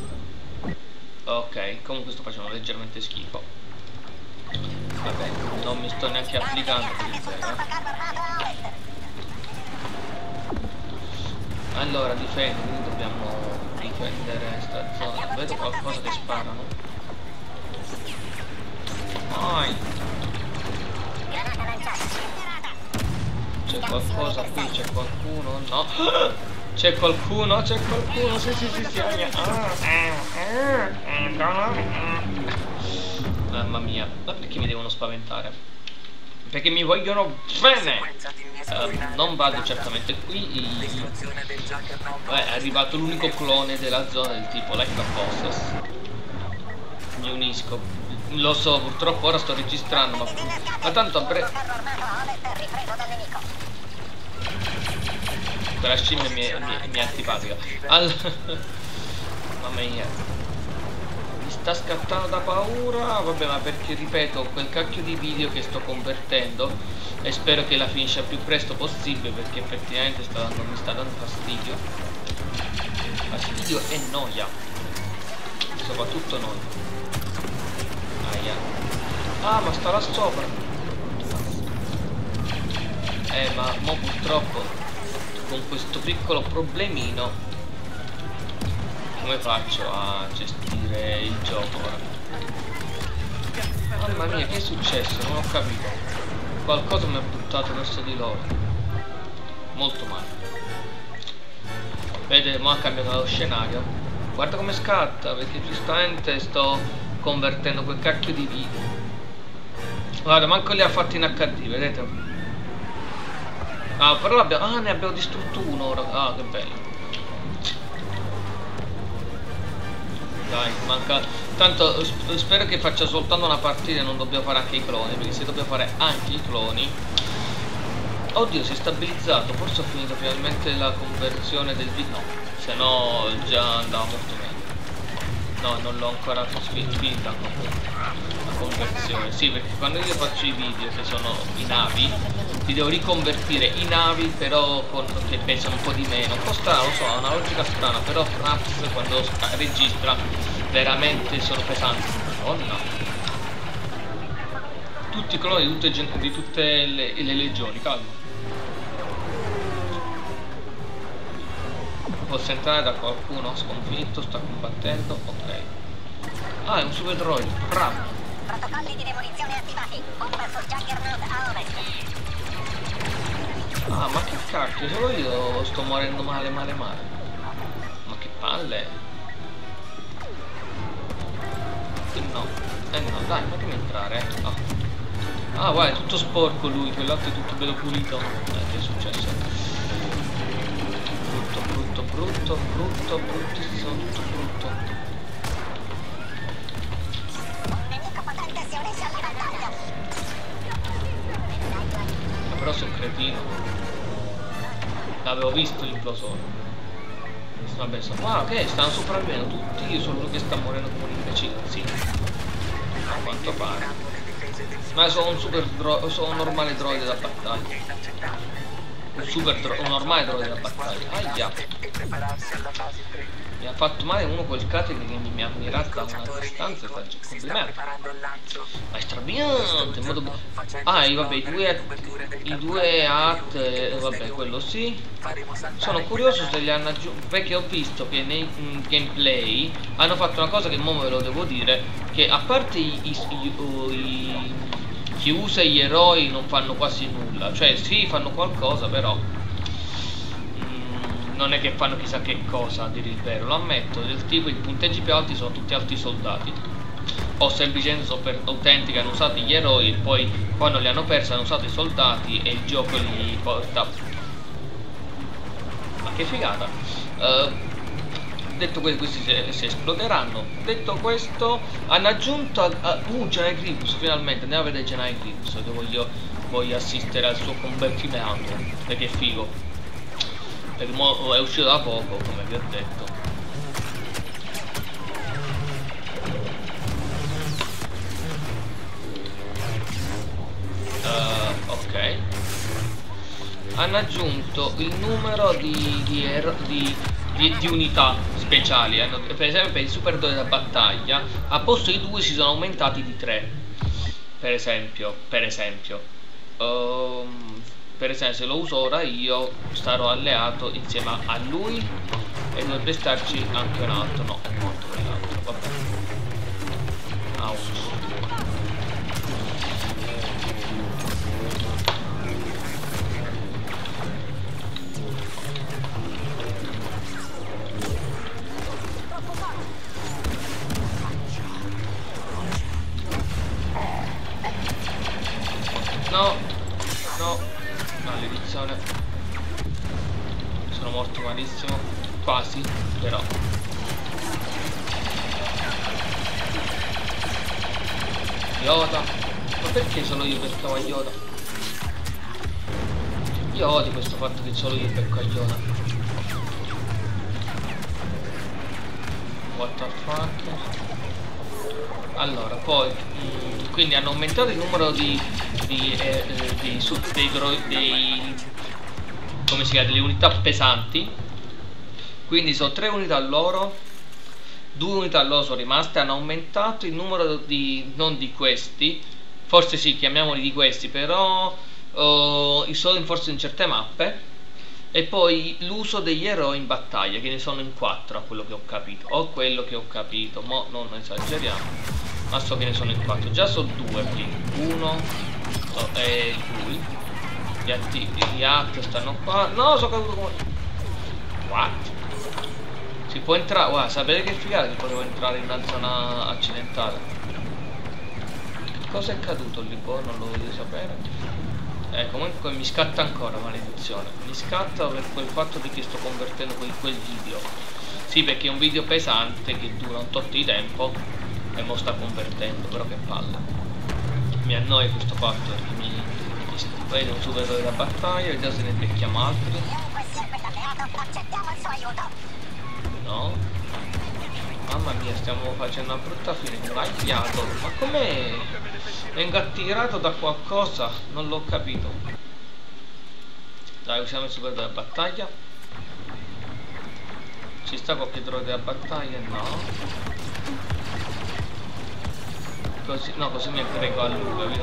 Ok, comunque sto facendo leggermente schifo. Vabbè, non mi sto neanche applicando per il vero. Allora difendi, quindi dobbiamo difendere sta zona. Vedo qualcosa che sparano. Vai. C'è qualcosa qui, c'è qualcuno? No. C'è qualcuno? Sì. Mamma mia, ma perché mi devono spaventare? perché mi vogliono bene. Non vado certamente qui. È arrivato l'unico clone della zona del tipo Like a Bosses. Mi unisco. Lo so, purtroppo ora sto registrando, ma tanto a breve. Quella scimmia mi è antipatica. Mamma mia, mi sta scattando da paura. Vabbè, ma perché ripeto quel cacchio di video che sto convertendo e spero che la finisca il più presto possibile, perché effettivamente mi sta dando fastidio e noia, soprattutto noia. Ah, ma sta là sopra. Ma mo purtroppo con questo piccolo problemino come faccio a gestire il gioco ora? Mamma mia, che è successo? Non ho capito. Qualcosa mi ha buttato verso di loro. Molto male. Vedete, mo ha cambiato lo scenario. Guarda come scatta, perché giustamente sto convertendo quel cacchio di video. Guarda, manco li ha fatti in HD, vedete? Ah, però ne abbiamo distrutto uno ora. Ah, che bello. Dai, manca. Tanto spero che faccia soltanto una partita e non dobbiamo fare anche i cloni, perché se dobbiamo fare anche i cloni. Oddio, si è stabilizzato. Forse ho finito finalmente la conversione del video. No, se no già andava molto meglio. No, non l'ho ancora finita la conversione. Sì, perché quando io faccio i video che sono i navi, li devo riconvertire in navi, però che pesano un po' di meno. Un po' strano, lo so, ha una logica strana, però Fraps quando registra veramente sono pesanti. Madonna. Tutti i cloni di tutte le legioni, calma. Posso entrare da qualcuno? Sconfitto, sta combattendo, ok. Ah, è un super droid, bravo. Protocolli di demolizione attivati. Bomba sul Juggernaut a ovest. Ah, ma che cacchio, solo io sto morendo male. Ma che palle. No, dai, fatemi entrare. Ah, guarda, è tutto sporco lui, quell'altro è tutto bello pulito. Che è successo? Bruttissimo, tutto brutto. Un nemico potente si unisce al livellaggio. Però sono cretino. L'avevo visto l'implosore. Vabbè, che stanno sopravvivendo tutti. Io sono uno che sta morendo come un imbecille. Sì, a quanto pare. Ma sono sono un normale droide da battaglia. Un normale droide da battaglia. Aia. Mi ha fatto male uno quel catering che mi ha mirato da una distanza. Complimenti. Ma è strabiliante. Vabbè, i due art, vabbè, quello sì. Sono curioso se li hanno aggiunti, perché ho visto che nei gameplay hanno fatto una cosa che mo ve lo devo dire, che a parte chi usa gli eroi non fanno quasi nulla. Cioè sì, fanno qualcosa, però non è che fanno chissà che cosa, a dire il vero, lo ammetto. Del tipo, i punteggi più alti sono tutti altri soldati, o semplicemente sono per utenti che hanno usato gli eroi e poi quando li hanno persi hanno usato i soldati e il gioco li porta. Ma che figata. Detto questo, questi si esploderanno. Detto questo, hanno aggiunto Genai Grievous, finalmente. Andiamo a vedere Genai Grievous, che voglio assistere al suo combattimento, perché è figo. Perché mo è uscito da poco, come vi ho detto. Ok. Hanno aggiunto il numero di unità speciali. Per esempio per il super droide da battaglia, a posto di 2 si sono aumentati di 3. Per esempio se lo uso ora io starò alleato insieme a lui e dovrebbe starci anche un altro. No, è morto quell'altro, vabbè. No, Maledizione. Sono morto malissimo. Quasi, però. Yoda. Ma perché solo io beccavo a Yoda? Io odio questo fatto che solo io becco a Yoda. What the fuck? Allora, poi quindi hanno aumentato il numero dei come si chiama, delle unità pesanti. Quindi sono 3 unità loro, 2 unità loro sono rimaste. Hanno aumentato il numero di, non di questi, forse sì, chiamiamoli di questi, però solo forse in certe mappe. E poi l'uso degli eroi in battaglia, che ne sono in 4 a quello che ho capito. Mo non esageriamo, ma so che ne sono in 4. Già sono 2 qui. Uno e lui. Gli altri stanno qua. No, sono caduto come... What? Si può entrare... Guarda, sapete che figata che potevo entrare in una zona accidentale. Che cosa è caduto lì? Boh, non lo voglio sapere. Comunque mi scatta ancora, maledizione. Mi scatta per quel fatto di che sto convertendo quel video. Sì, perché è un video pesante che dura un tot di tempo e mo sta convertendo, però che palle. Mi annoia questo fatto perché vedo un supereroe della battaglia, vediamo se ne becchiamo altri. No. Mamma mia, stiamo facendo una brutta fine. Tagliato. Ma com'è? È ingattirato da qualcosa? Non l'ho capito. Dai, usiamo il super della battaglia. Ci sta qualche droga della battaglia? No. Così, no, così mi aggrego a lui, capito?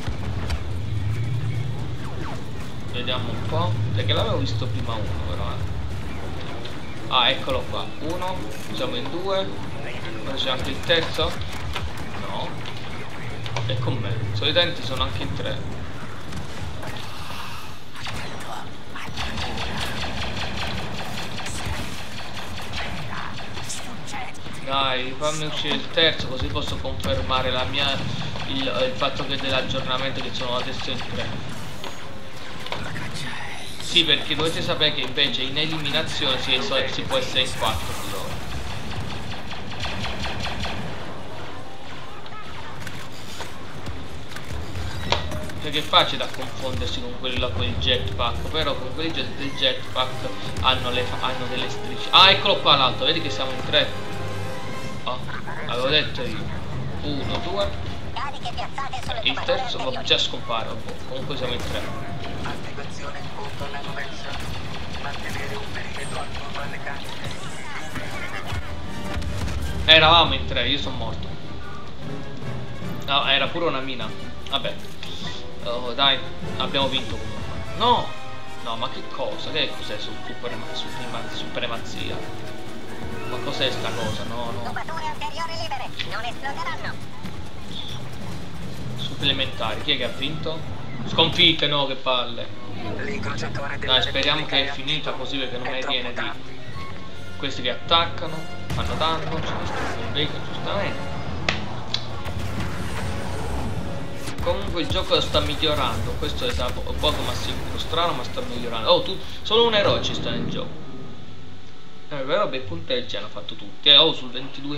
Vediamo un po'. Perché l'avevo visto prima uno, però. Ah, eccolo qua. Uno, siamo in 2. Ora c'è anche il terzo. No. E con me. Solitamente sono anche in 3. Dai, fammi uscire il terzo, così posso confermare la mia il fatto che dell'aggiornamento che sono adesso in 3. Sì, perché dovete sapere che invece in eliminazione si può essere in 4 di loro. Perché è facile da confondersi con quello con il jetpack, però con quelli del jetpack hanno delle strisce. Ah, eccolo qua l'altro, vedi che siamo in 3. Oh, avevo detto io. 1, 2. Il terzo già scompare, comunque siamo in 3. Eravamo in 3, io sono morto. No, era pure una mina. Vabbè. Oh, dai, abbiamo vinto comunque. No! No, ma che cosa? Che cos'è supremazia? Ma cos'è sta cosa? No, no. Tubature anteriori libere, non esploderanno. Supplementari, chi è che ha vinto? Sconfitte, no, che palle. Dai, speriamo che è finita così, perché non mi viene di questi che attaccano, fanno danno, ci distruggono il veicolo, giustamente. Comunque il gioco sta migliorando, questo è poco ma sicuro, strano ma sta migliorando. Oh, solo un eroe ci sta nel gioco. Però bei punteggi hanno fatto tutti, oh, sul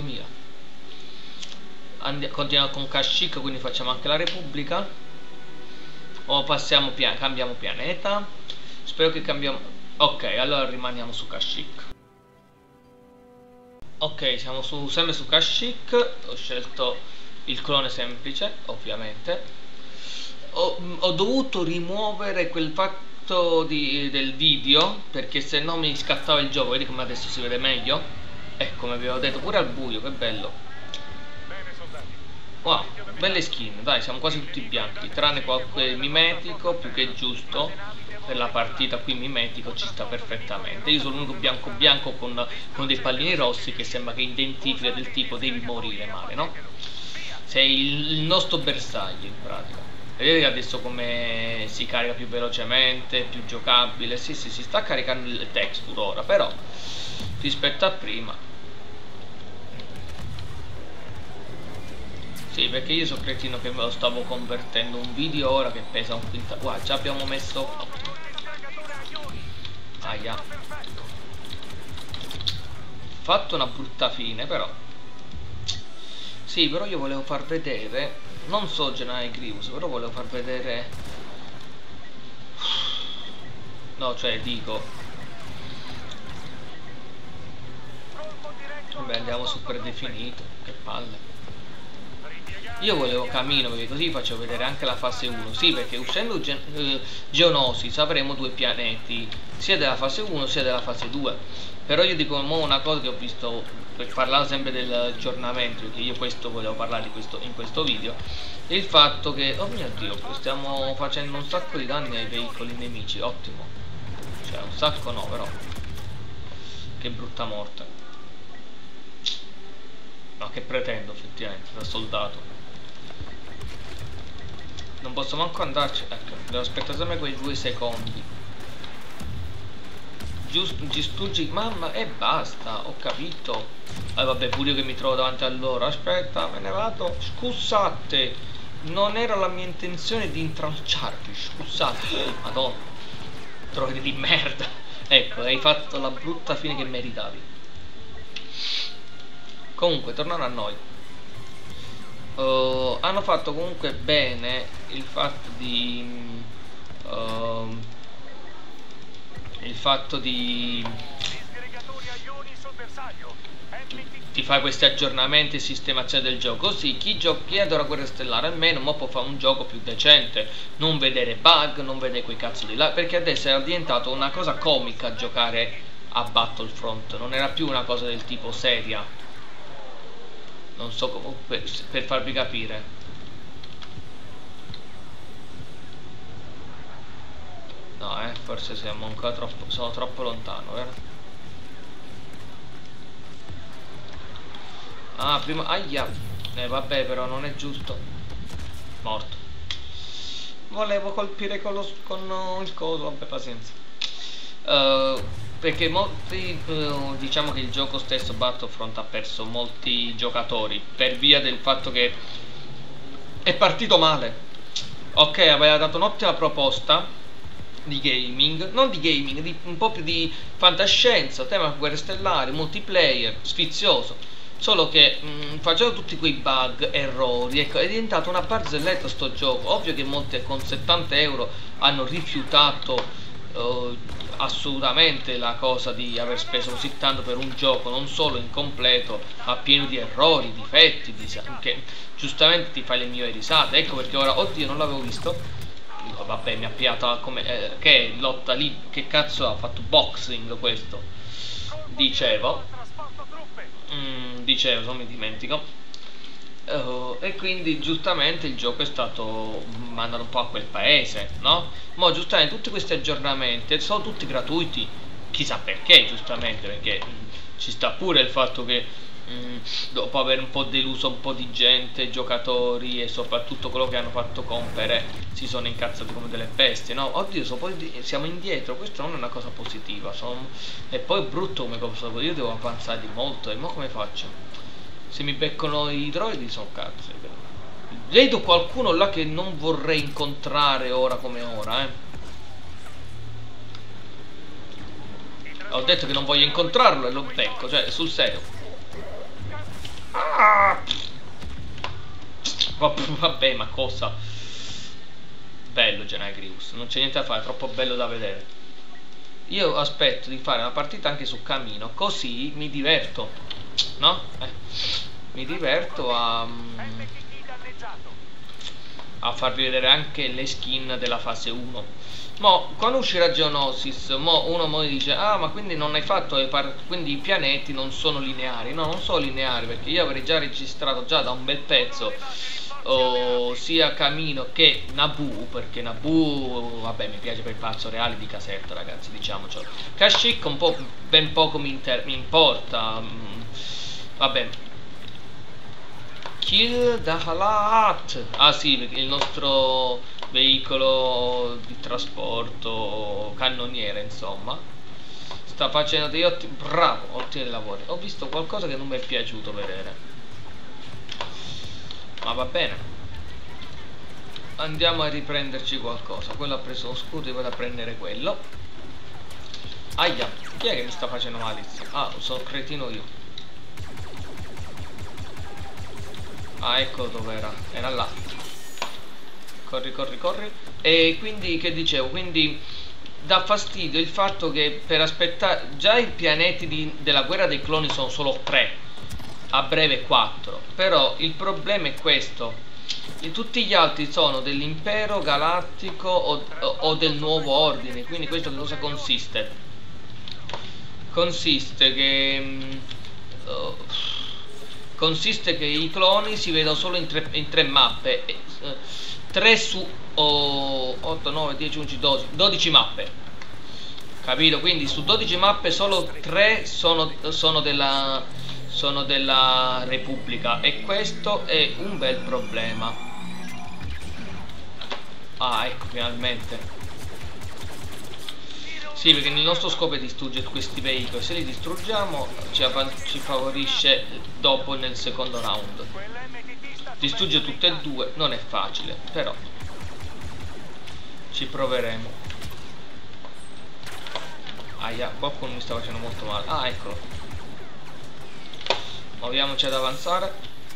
22.000. Continuiamo con Kashyyyk, quindi facciamo anche la Repubblica. O passiamo cambiamo pianeta. Spero che cambiamo. Ok, allora rimaniamo su Kashyyyk. Ok, siamo sempre su Kashyyyk. Ho scelto il clone semplice, ovviamente. Ho dovuto rimuovere quel fatto del video, perché se no mi scattava il gioco. Vedi come adesso si vede meglio? Come avevo detto, pure al buio, che bello. Wow, belle skin, dai, siamo quasi tutti bianchi, tranne qualche mimetico, più che giusto. Per la partita qui mimetico ci sta perfettamente. Io sono l'unico bianco con dei pallini rossi, che sembra che identifica del tipo devi morire male, no? Sei il nostro bersaglio in pratica. Vedete adesso come si carica più velocemente, più giocabile. Sì, si sta caricando il texture ora, però rispetto a prima Sì, perché io sono cretino che me lo stavo convertendo un video ora che pesa un quintale. Guarda, già abbiamo messo. Aia. Fatto una brutta fine, però. Sì, però io volevo far vedere. Non so Generale Grievous, però volevo far vedere. No, cioè dico. Vabbè, andiamo su predefinito. Che palle. Io volevo Camino perché così faccio vedere anche la fase 1. Sì, perché uscendo Geonosis avremo 2 pianeti, sia della fase 1 sia della fase 2. Però io dico una cosa che ho visto, per parlare sempre del aggiornamento, perché io questo volevo parlare di questo in questo video, il fatto che, oh mio Dio, stiamo facendo un sacco di danni ai veicoli nemici. Ottimo. Cioè un sacco no, però che brutta morte. No, che pretendo effettivamente da soldato. Non posso manco andarci. Ecco, devo aspettare sempre quei 2 secondi. Giusto, distruggi, mamma, e basta, ho capito. Vabbè, pure io che mi trovo davanti a loro. Aspetta, me ne vado. Scusate, non era la mia intenzione di intralciarvi. Scusate, madonna, trovi di merda. Ecco, hai fatto la brutta fine che meritavi. Comunque, tornando a noi. Hanno fatto comunque bene il fatto di fare questi aggiornamenti e sistemazione del gioco, così chi adora Guerra Stellare almeno mo può fare un gioco più decente, non vedere bug, non vedere quei cazzo di là, perché adesso era diventato una cosa comica giocare a Battlefront, non era più una cosa del tipo seria. Non so come, per farvi capire. No, forse siamo ancora troppo. Sono troppo lontano, vero? Ah, prima. Aia. Vabbè, però non è giusto. Morto. Volevo colpire con il coso, vabbè, pazienza. Perché molti, diciamo che il gioco stesso Battlefront ha perso molti giocatori per via del fatto che è partito male. Ok, aveva dato un'ottima proposta di gaming, non di gaming, di un po' più di fantascienza, tema guerre stellari, multiplayer, sfizioso. Solo che facendo tutti quei bug, errori, ecco, è diventato una barzelletta sto gioco. Ovvio che molti con 70 euro hanno rifiutato assolutamente la cosa di aver speso così tanto per un gioco non solo incompleto ma pieno di errori, difetti, che giustamente ti fai le mie risate. Ecco perché ora, oddio, non l'avevo visto. Vabbè, mi ha piato come che lotta lì, che cazzo ha fatto boxing questo, dicevo, non mi dimentico. E quindi giustamente il gioco è stato mandato un po' a quel paese, no? Ma giustamente tutti questi aggiornamenti sono tutti gratuiti, chissà perché, giustamente perché ci sta pure il fatto che dopo aver un po' deluso un po' di gente, giocatori e soprattutto quello che hanno fatto compere, si sono incazzati come delle bestie, no? Oddio, siamo indietro, questo non è una cosa positiva, e poi è brutto come cosa, io devo avanzare di molto, e mo come faccio? Se mi beccano i droidi sono cazzo. Vedo qualcuno là che non vorrei incontrare ora come ora, Ho detto che non voglio incontrarlo e lo becco, cioè sul serio. Vabbè, ma cosa? Bello Generale Grievous, non c'è niente da fare, è troppo bello da vedere. Io aspetto di fare una partita anche su Camino, così mi diverto, no? Mi diverto a farvi vedere anche le skin della fase 1. Mo quando uscirà Geonosis, uno mi dice: ah, ma quindi non hai fatto quindi i pianeti non sono lineari. No, non sono lineari, perché io avrei già registrato già da un bel pezzo sia Camino che Naboo, perché Naboo, vabbè, mi piace per il palazzo reale di Caserta, ragazzi, diciamocelo. Kashyyyk un po' ben poco mi importa, vabbè. Kill Dahalat. Ah sì, perché il nostro veicolo di trasporto cannoniere, insomma, sta facendo dei ottimi lavori. Ho visto qualcosa che non mi è piaciuto vedere. Ma va bene. Andiamo a riprenderci qualcosa. Quello ha preso lo scudo, io vado a prendere quello. Aia, chi è che mi sta facendo malizia? Ah, sono cretino io. Ah, ecco dove era là. Corri, corri, corri. E quindi, che dicevo? Quindi dà fastidio il fatto che per aspettare... Già i pianeti della guerra dei cloni sono solo 3. A breve 4. Però il problema è questo: tutti gli altri sono dell'impero galattico o del nuovo ordine. Quindi questo che cosa consiste? Consiste che i cloni si vedono solo in 3 mappe, 3 su 8, 9, 10, 11, 12 mappe, capito? Quindi su 12 mappe solo 3 sono della Repubblica, e questo è un bel problema. Ah, ecco, finalmente. Sì, perché il nostro scopo è distruggere questi veicoli. Se li distruggiamo ci favorisce dopo nel secondo round. Distruggere tutte e due non è facile, però ci proveremo. Aia, qualcuno mi sta facendo molto male. Ah, eccolo. Muoviamoci ad avanzare.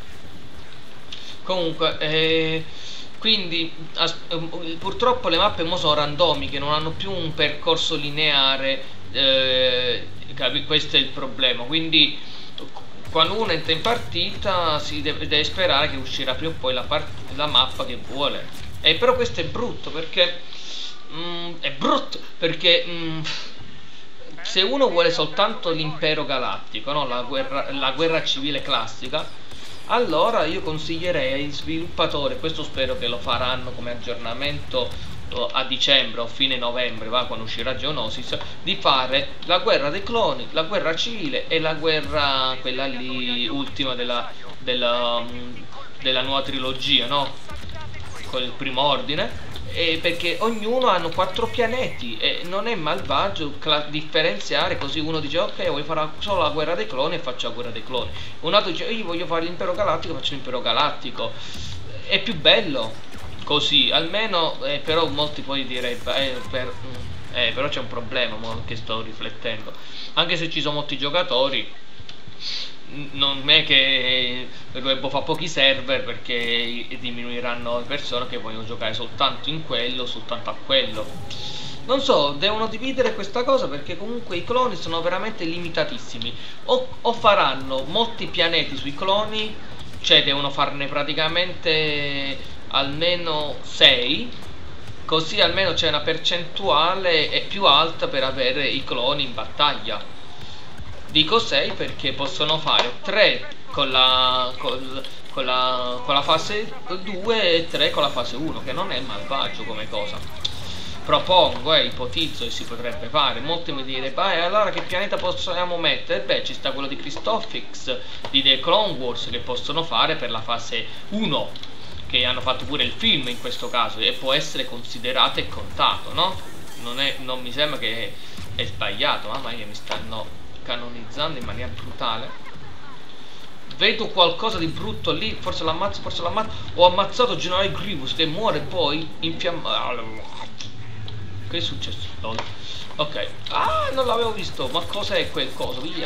Comunque, quindi purtroppo le mappe mo sono randomiche, non hanno più un percorso lineare, questo è il problema. Quindi quando uno entra in partita deve sperare che uscirà prima o poi la mappa che vuole. Però questo è brutto perché se uno vuole soltanto l'impero galattico, no? la guerra civile classica, allora io consiglierei ai sviluppatori, questo spero che lo faranno come aggiornamento a dicembre o fine novembre, quando uscirà Geonosis, di fare la guerra dei cloni, la guerra civile e la guerra, quella lì ultima della nuova trilogia, no? Con il primo ordine. Perché ognuno hanno 4 pianeti e non è malvagio differenziare, così uno dice ok, voglio fare solo la guerra dei cloni e faccio la guerra dei cloni, un altro dice io voglio fare l'impero galattico, faccio l'impero galattico. È più bello così, almeno. Però molti poi direbbero però c'è un problema che sto riflettendo, anche se ci sono molti giocatori, non è che devo fare pochi server, perché diminuiranno le persone che vogliono giocare soltanto in quello, soltanto a quello. Non so, devono dividere questa cosa, perché comunque i cloni sono veramente limitatissimi. O faranno molti pianeti sui cloni, cioè devono farne praticamente almeno 6, così almeno c'è una percentuale più alta per avere i cloni in battaglia. Dico 6 perché possono fare 3 con la fase 2 e 3 con la fase 1, che non è malvagio come cosa. Propongo, ipotizzo che si potrebbe fare. Molti mi direbbero allora che pianeta possiamo mettere? Beh, ci sta quello di Christophix, di The Clone Wars, che possono fare per la fase 1, che hanno fatto pure il film in questo caso, e può essere considerato e contato, no? Non mi sembra che è sbagliato. Mamma mia, mi stanno canonizzando in maniera brutale. Vedo qualcosa di brutto lì, forse l'ammazzo, ho ammazzato Generale Grievous che muore poi infiammato. Che è successo? Ok, non l'avevo visto. Ma cos'è quel coso? Via,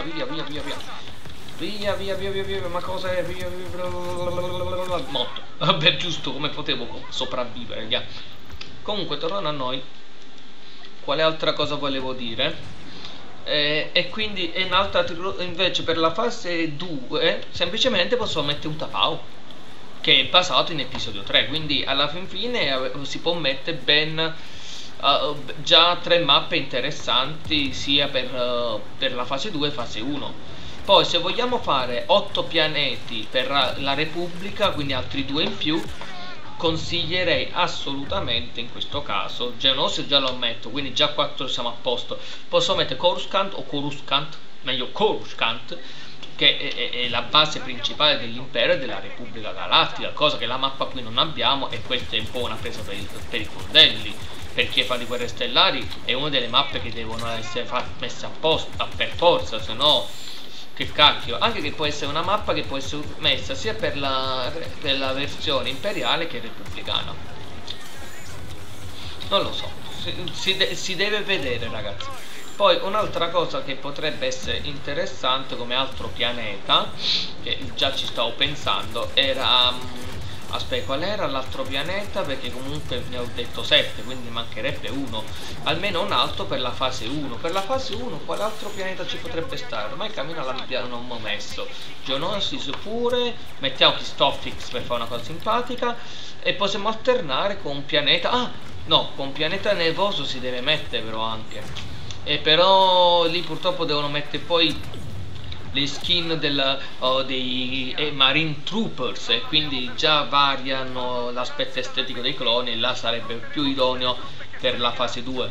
ma cos'è? Morto. Vabbè, giusto, come potevo sopravvivere, via. Comunque, tornando a noi, quale altra cosa volevo dire? E quindi un'altra, invece per la fase 2 semplicemente posso mettere un tapao che è basato in episodio 3, quindi alla fine si può mettere ben già 3 mappe interessanti sia per la fase 2 e fase 1. Poi se vogliamo fare 8 pianeti per la Repubblica, quindi altri 2 in più, consiglierei assolutamente in questo caso Geonosis, già lo metto, quindi già 4 siamo a posto. Posso mettere Coruscant o Coruscant, meglio Coruscant, che è la base principale dell'impero e della Repubblica Galattica, cosa che la mappa qui non abbiamo, e questa è un po' una presa per i fondelli. Per chi fa di Guerre Stellari è una delle mappe che devono essere messe a posto per forza, se no che cacchio, anche che può essere una mappa che può essere messa sia per la versione imperiale che repubblicana. Non lo so, si deve vedere, ragazzi. Poi un'altra cosa che potrebbe essere interessante come altro pianeta, che già ci stavo pensando, era... Aspetta, qual era l'altro pianeta? Perché comunque ne ho detto 7, quindi mancherebbe uno. Almeno un altro per la fase 1. Per la fase 1 quale altro pianeta ci potrebbe stare? Ormai cammino l'abbiamo messo. Geonosis pure, mettiamo Christophix per fare una cosa simpatica. E possiamo alternare con un pianeta... Ah, no, con un pianeta nevoso si deve mettere però anche. E però lì purtroppo devono mettere poi le skin dei Marine Troopers, e quindi già variano l'aspetto estetico dei cloni, e là sarebbe più idoneo per la fase 2.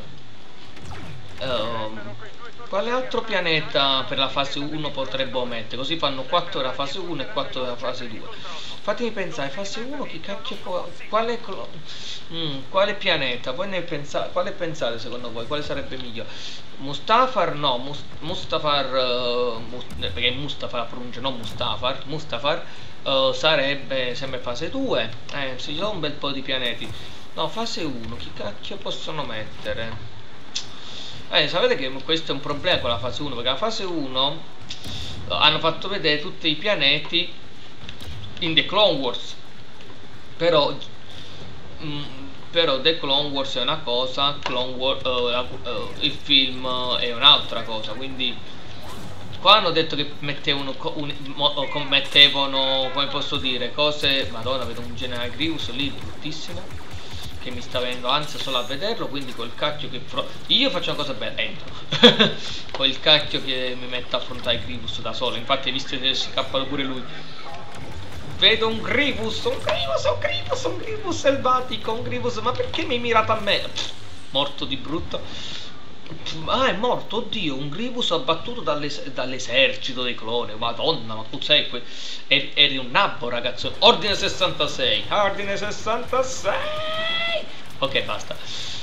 Quale altro pianeta per la fase 1 potremmo mettere? Così fanno 4 della fase 1 e 4 della fase 2. Fatemi pensare, fase 1 chi cacchio può... Quale pianeta? Voi ne pensate? Quale pensate secondo voi? Quale sarebbe migliore? Mustafar? No, Mustafar... perché Mustafar la pronuncia, non Mustafar. Mustafar sarebbe sempre fase 2. Ci sono un bel po' di pianeti. No, fase 1, chi cacchio possono mettere? Sapete che questo è un problema con la fase 1, perché la fase 1 hanno fatto vedere tutti i pianeti in The Clone Wars, però The Clone Wars è una cosa, il film è un'altra cosa, quindi qua hanno detto che mettevano, come posso dire, cose... Madonna, vedo un General Grievous lì bruttissimo, che mi sta venendo ansia solo a vederlo, quindi col cacchio che io faccio una cosa bella, entro con il cacchio che mi metto a affrontare Grievous da solo. Infatti hai visto che si scappa pure lui. Vedo un Grievous selvatico, un Grievous, ma perché mi hai mirato a me? Morto di brutto. Ah, è morto, oddio, un Grievous abbattuto dall'esercito dei cloni. Madonna, ma tu sei eri un nabbo, ragazzo. Ordine 66. Ordine 66. Ok, basta.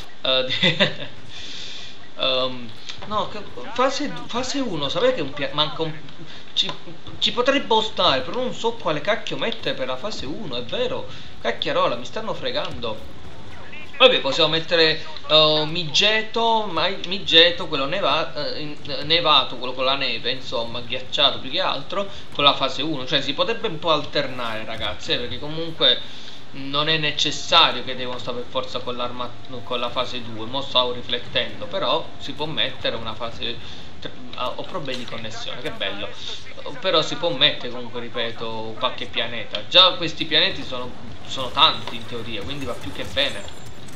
No, fase 1, sapete che manca un... Ci potrebbe stare, però non so quale cacchio mettere per la fase 1, è vero. Cacchiarola, mi stanno fregando. Vabbè, possiamo mettere Migeto, quello nevato, quello con la neve, insomma, ghiacciato più che altro, con la fase 1. Cioè si potrebbe un po' alternare, ragazzi, perché comunque non è necessario che devono stare per forza con la fase 2. Mo stavo riflettendo, però si può mettere una fase... ho problemi di connessione, che bello. Però si può mettere comunque, ripeto, qualche pianeta. Già questi pianeti sono tanti in teoria, quindi va più che bene.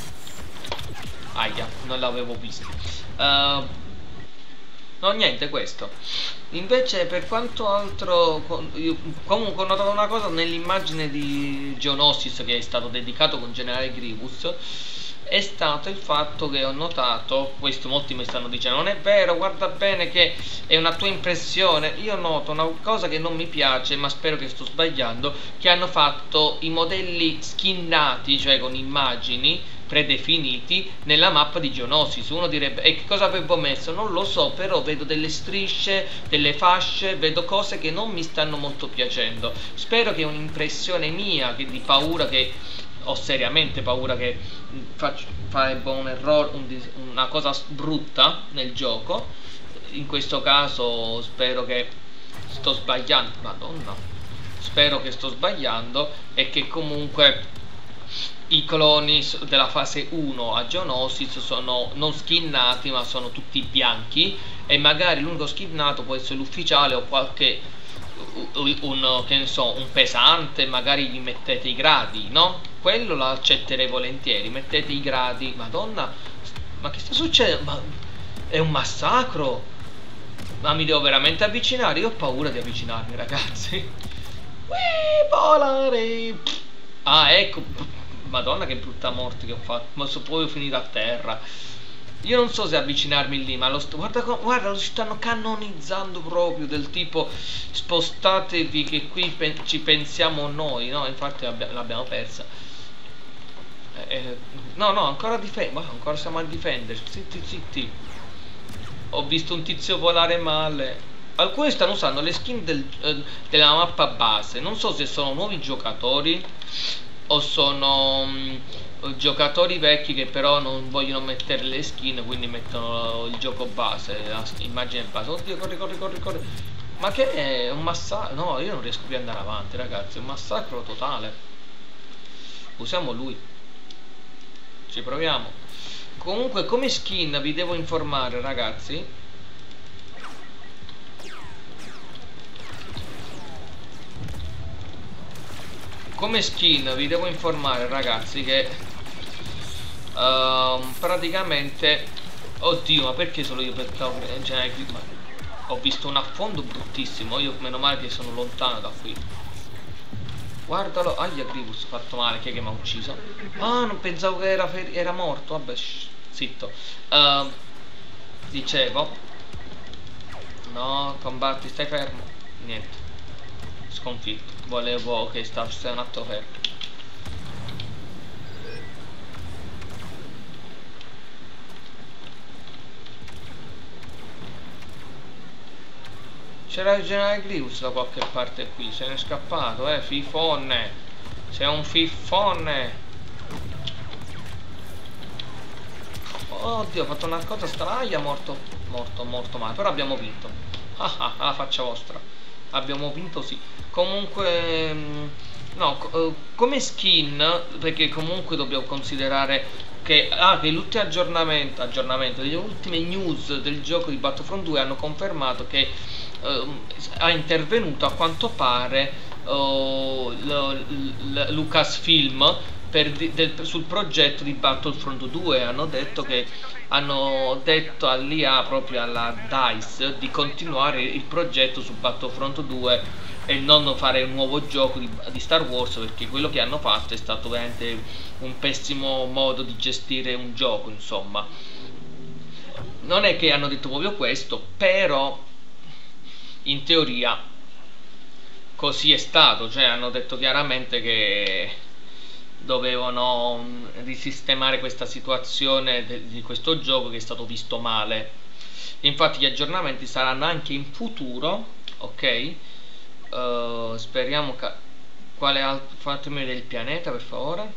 Aia, non l'avevo visto. No, niente, questo. Invece per quanto altro, comunque ho notato una cosa nell'immagine di Geonosis che è stato dedicato con Generale Grievous. È stato il fatto che ho notato, questo molti mi stanno dicendo non è vero, guarda bene che è una tua impressione. Io noto una cosa che non mi piace, ma spero che sto sbagliando, che hanno fatto i modelli skinnati, cioè con immagini predefiniti nella mappa di Geonosis. Uno direbbe, e che cosa avevo messo? Non lo so, però vedo delle strisce, delle fasce, vedo cose che non mi stanno molto piacendo. Spero che è un'impressione mia, che di paura, che ho seriamente paura che farebbe un errore, una cosa brutta nel gioco. In questo caso spero che sto sbagliando, madonna, spero che sto sbagliando e che comunque i cloni della fase 1 a Geonosis sono non skinnati, ma sono tutti bianchi, e magari l'unico skinnato può essere l'ufficiale o qualche che ne so, un pesante. Magari gli mettete i gradi, no? Quello lo accetterei volentieri, mettete i gradi. Madonna, ma che sta succedendo? Ma è un massacro. Ma mi devo veramente avvicinare? Io ho paura di avvicinarmi, ragazzi. Volare. Ah, ecco. Madonna, che brutta morte che ho fatto. Ma poi ho finito a terra. Io non so se avvicinarmi lì, ma guarda, lo stanno canonizzando proprio, del tipo spostatevi che qui ci pensiamo noi, no? Infatti l'abbiamo persa. No, ancora siamo a difenderci. Zitti. Ho visto un tizio volare male. alcuni stanno usando le skin della mappa base. Non so se sono nuovi giocatori o sono giocatori vecchi che però non vogliono mettere le skin, quindi mettono il gioco base, l'immagine base. Oddio, corri, corri, corri, corri. Ma che è un massacro? No, io non riesco più ad andare avanti, ragazzi. È un massacro totale. Usiamo lui. Ci proviamo. Comunque, come skin vi devo informare, ragazzi. Come skin vi devo informare, ragazzi, che praticamente, oddio, ma perché solo io? Perché ho visto un affondo bruttissimo. Io meno male che sono lontano da qui. Guardalo, aia, Grivus, fatto male. Chi è che mi ha ucciso? Ah, non pensavo che era morto. Vabbè, zitto. Dicevo, no, combatti, stai fermo. Niente, sconfitto. Volevo che stesse un attimo fermo. C'era il generale Grievous da qualche parte qui. Se ne è scappato, fifone. Sei un fifone. Oddio, ho fatto una cosa strana. Morto, morto, morto male. Però abbiamo vinto. La faccia vostra. Abbiamo vinto, sì. Comunque no, come skin, perché comunque dobbiamo considerare che l'ultimo aggiornamento, le ultime news del gioco di Battlefront 2 hanno confermato che ha intervenuto a quanto pare Lucasfilm sul progetto di Battlefront 2. Hanno detto all'IA, proprio alla DICE, di continuare il progetto su Battlefront 2 e non fare un nuovo gioco di Star Wars, perché quello che hanno fatto è stato veramente un pessimo modo di gestire un gioco. Insomma, non è che hanno detto proprio questo, però in teoria così è stato. Cioè, hanno detto chiaramente che dovevano risistemare questa situazione di questo gioco che è stato visto male. Infatti gli aggiornamenti saranno anche in futuro, ok? Speriamo che fatemi vedere il pianeta, per favore.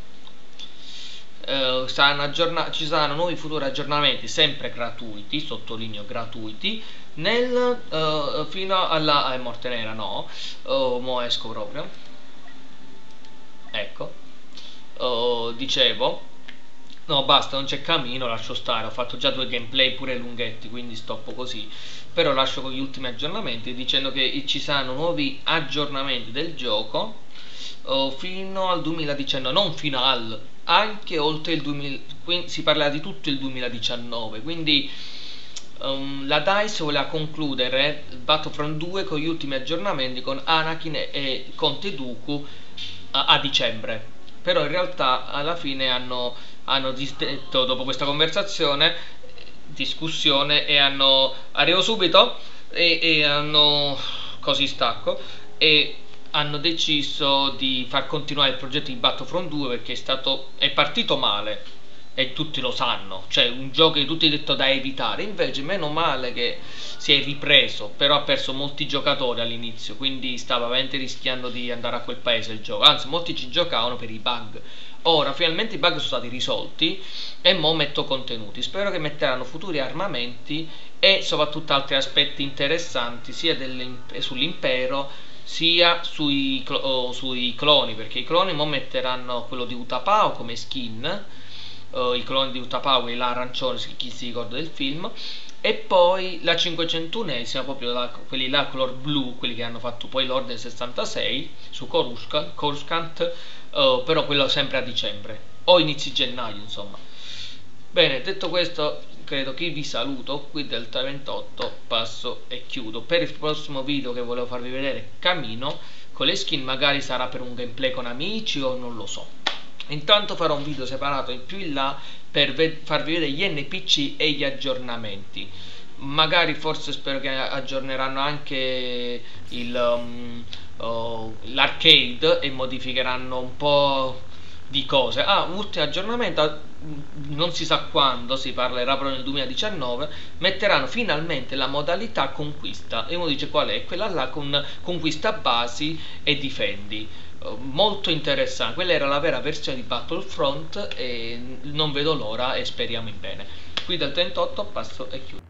Ci saranno nuovi futuri aggiornamenti, sempre gratuiti, sottolineo gratuiti, fino alla morte nera. No, mo esco proprio. Ecco. Dicevo, no, basta, non c'è cammino, lascio stare. Ho fatto già 2 gameplay pure lunghetti, quindi stoppo così. Però lascio con gli ultimi aggiornamenti, dicendo che ci saranno nuovi aggiornamenti del gioco fino al 2019, non fino anche oltre il 2000, quindi si parla di tutto il 2019. Quindi la DICE voleva concludere Battlefront 2 con gli ultimi aggiornamenti con Anakin e Conte Dooku a dicembre. Però in realtà alla fine hanno disdetto, dopo questa discussione, e arrivo subito, e hanno, così stacco, e hanno deciso di far continuare il progetto di Battlefront 2 perché è partito male e tutti lo sanno. Cioè, un gioco che tutti hanno detto da evitare. Invece meno male che si è ripreso, però ha perso molti giocatori all'inizio, quindi stava veramente rischiando di andare a quel paese il gioco. Anzi, molti ci giocavano per i bug. Ora finalmente i bug sono stati risolti e mo metto contenuti. Spero che metteranno futuri armamenti e soprattutto altri aspetti interessanti, sia sull'impero sia sui cloni, perché i cloni mo metteranno quello di Utapau come skin, i cloni di Utapau, quelli là arancioni, chi si ricorda del film, e poi la 501esima, proprio quelli là color blu, quelli che hanno fatto poi l'Ordine 66 su Coruscant, però quello sempre a dicembre o inizi gennaio, insomma. Bene, detto questo, credo che vi saluto qui del 28, passo e chiudo. Per il prossimo video che volevo farvi vedere cammino con le skin, magari sarà per un gameplay con amici o non lo so. Intanto farò un video separato più in là per farvi vedere gli NPC e gli aggiornamenti. Magari, forse, spero che aggiorneranno anche l'arcade e modificheranno un po' di cose. Ultimo aggiornamento, non si sa quando, si parlerà però nel 2019, metteranno finalmente la modalità conquista, e uno dice qual è? Quella là con conquista basi e difendi. Molto interessante, quella era la vera versione di Battlefront e non vedo l'ora e speriamo in bene. Qui dal 38 passo e chiudo.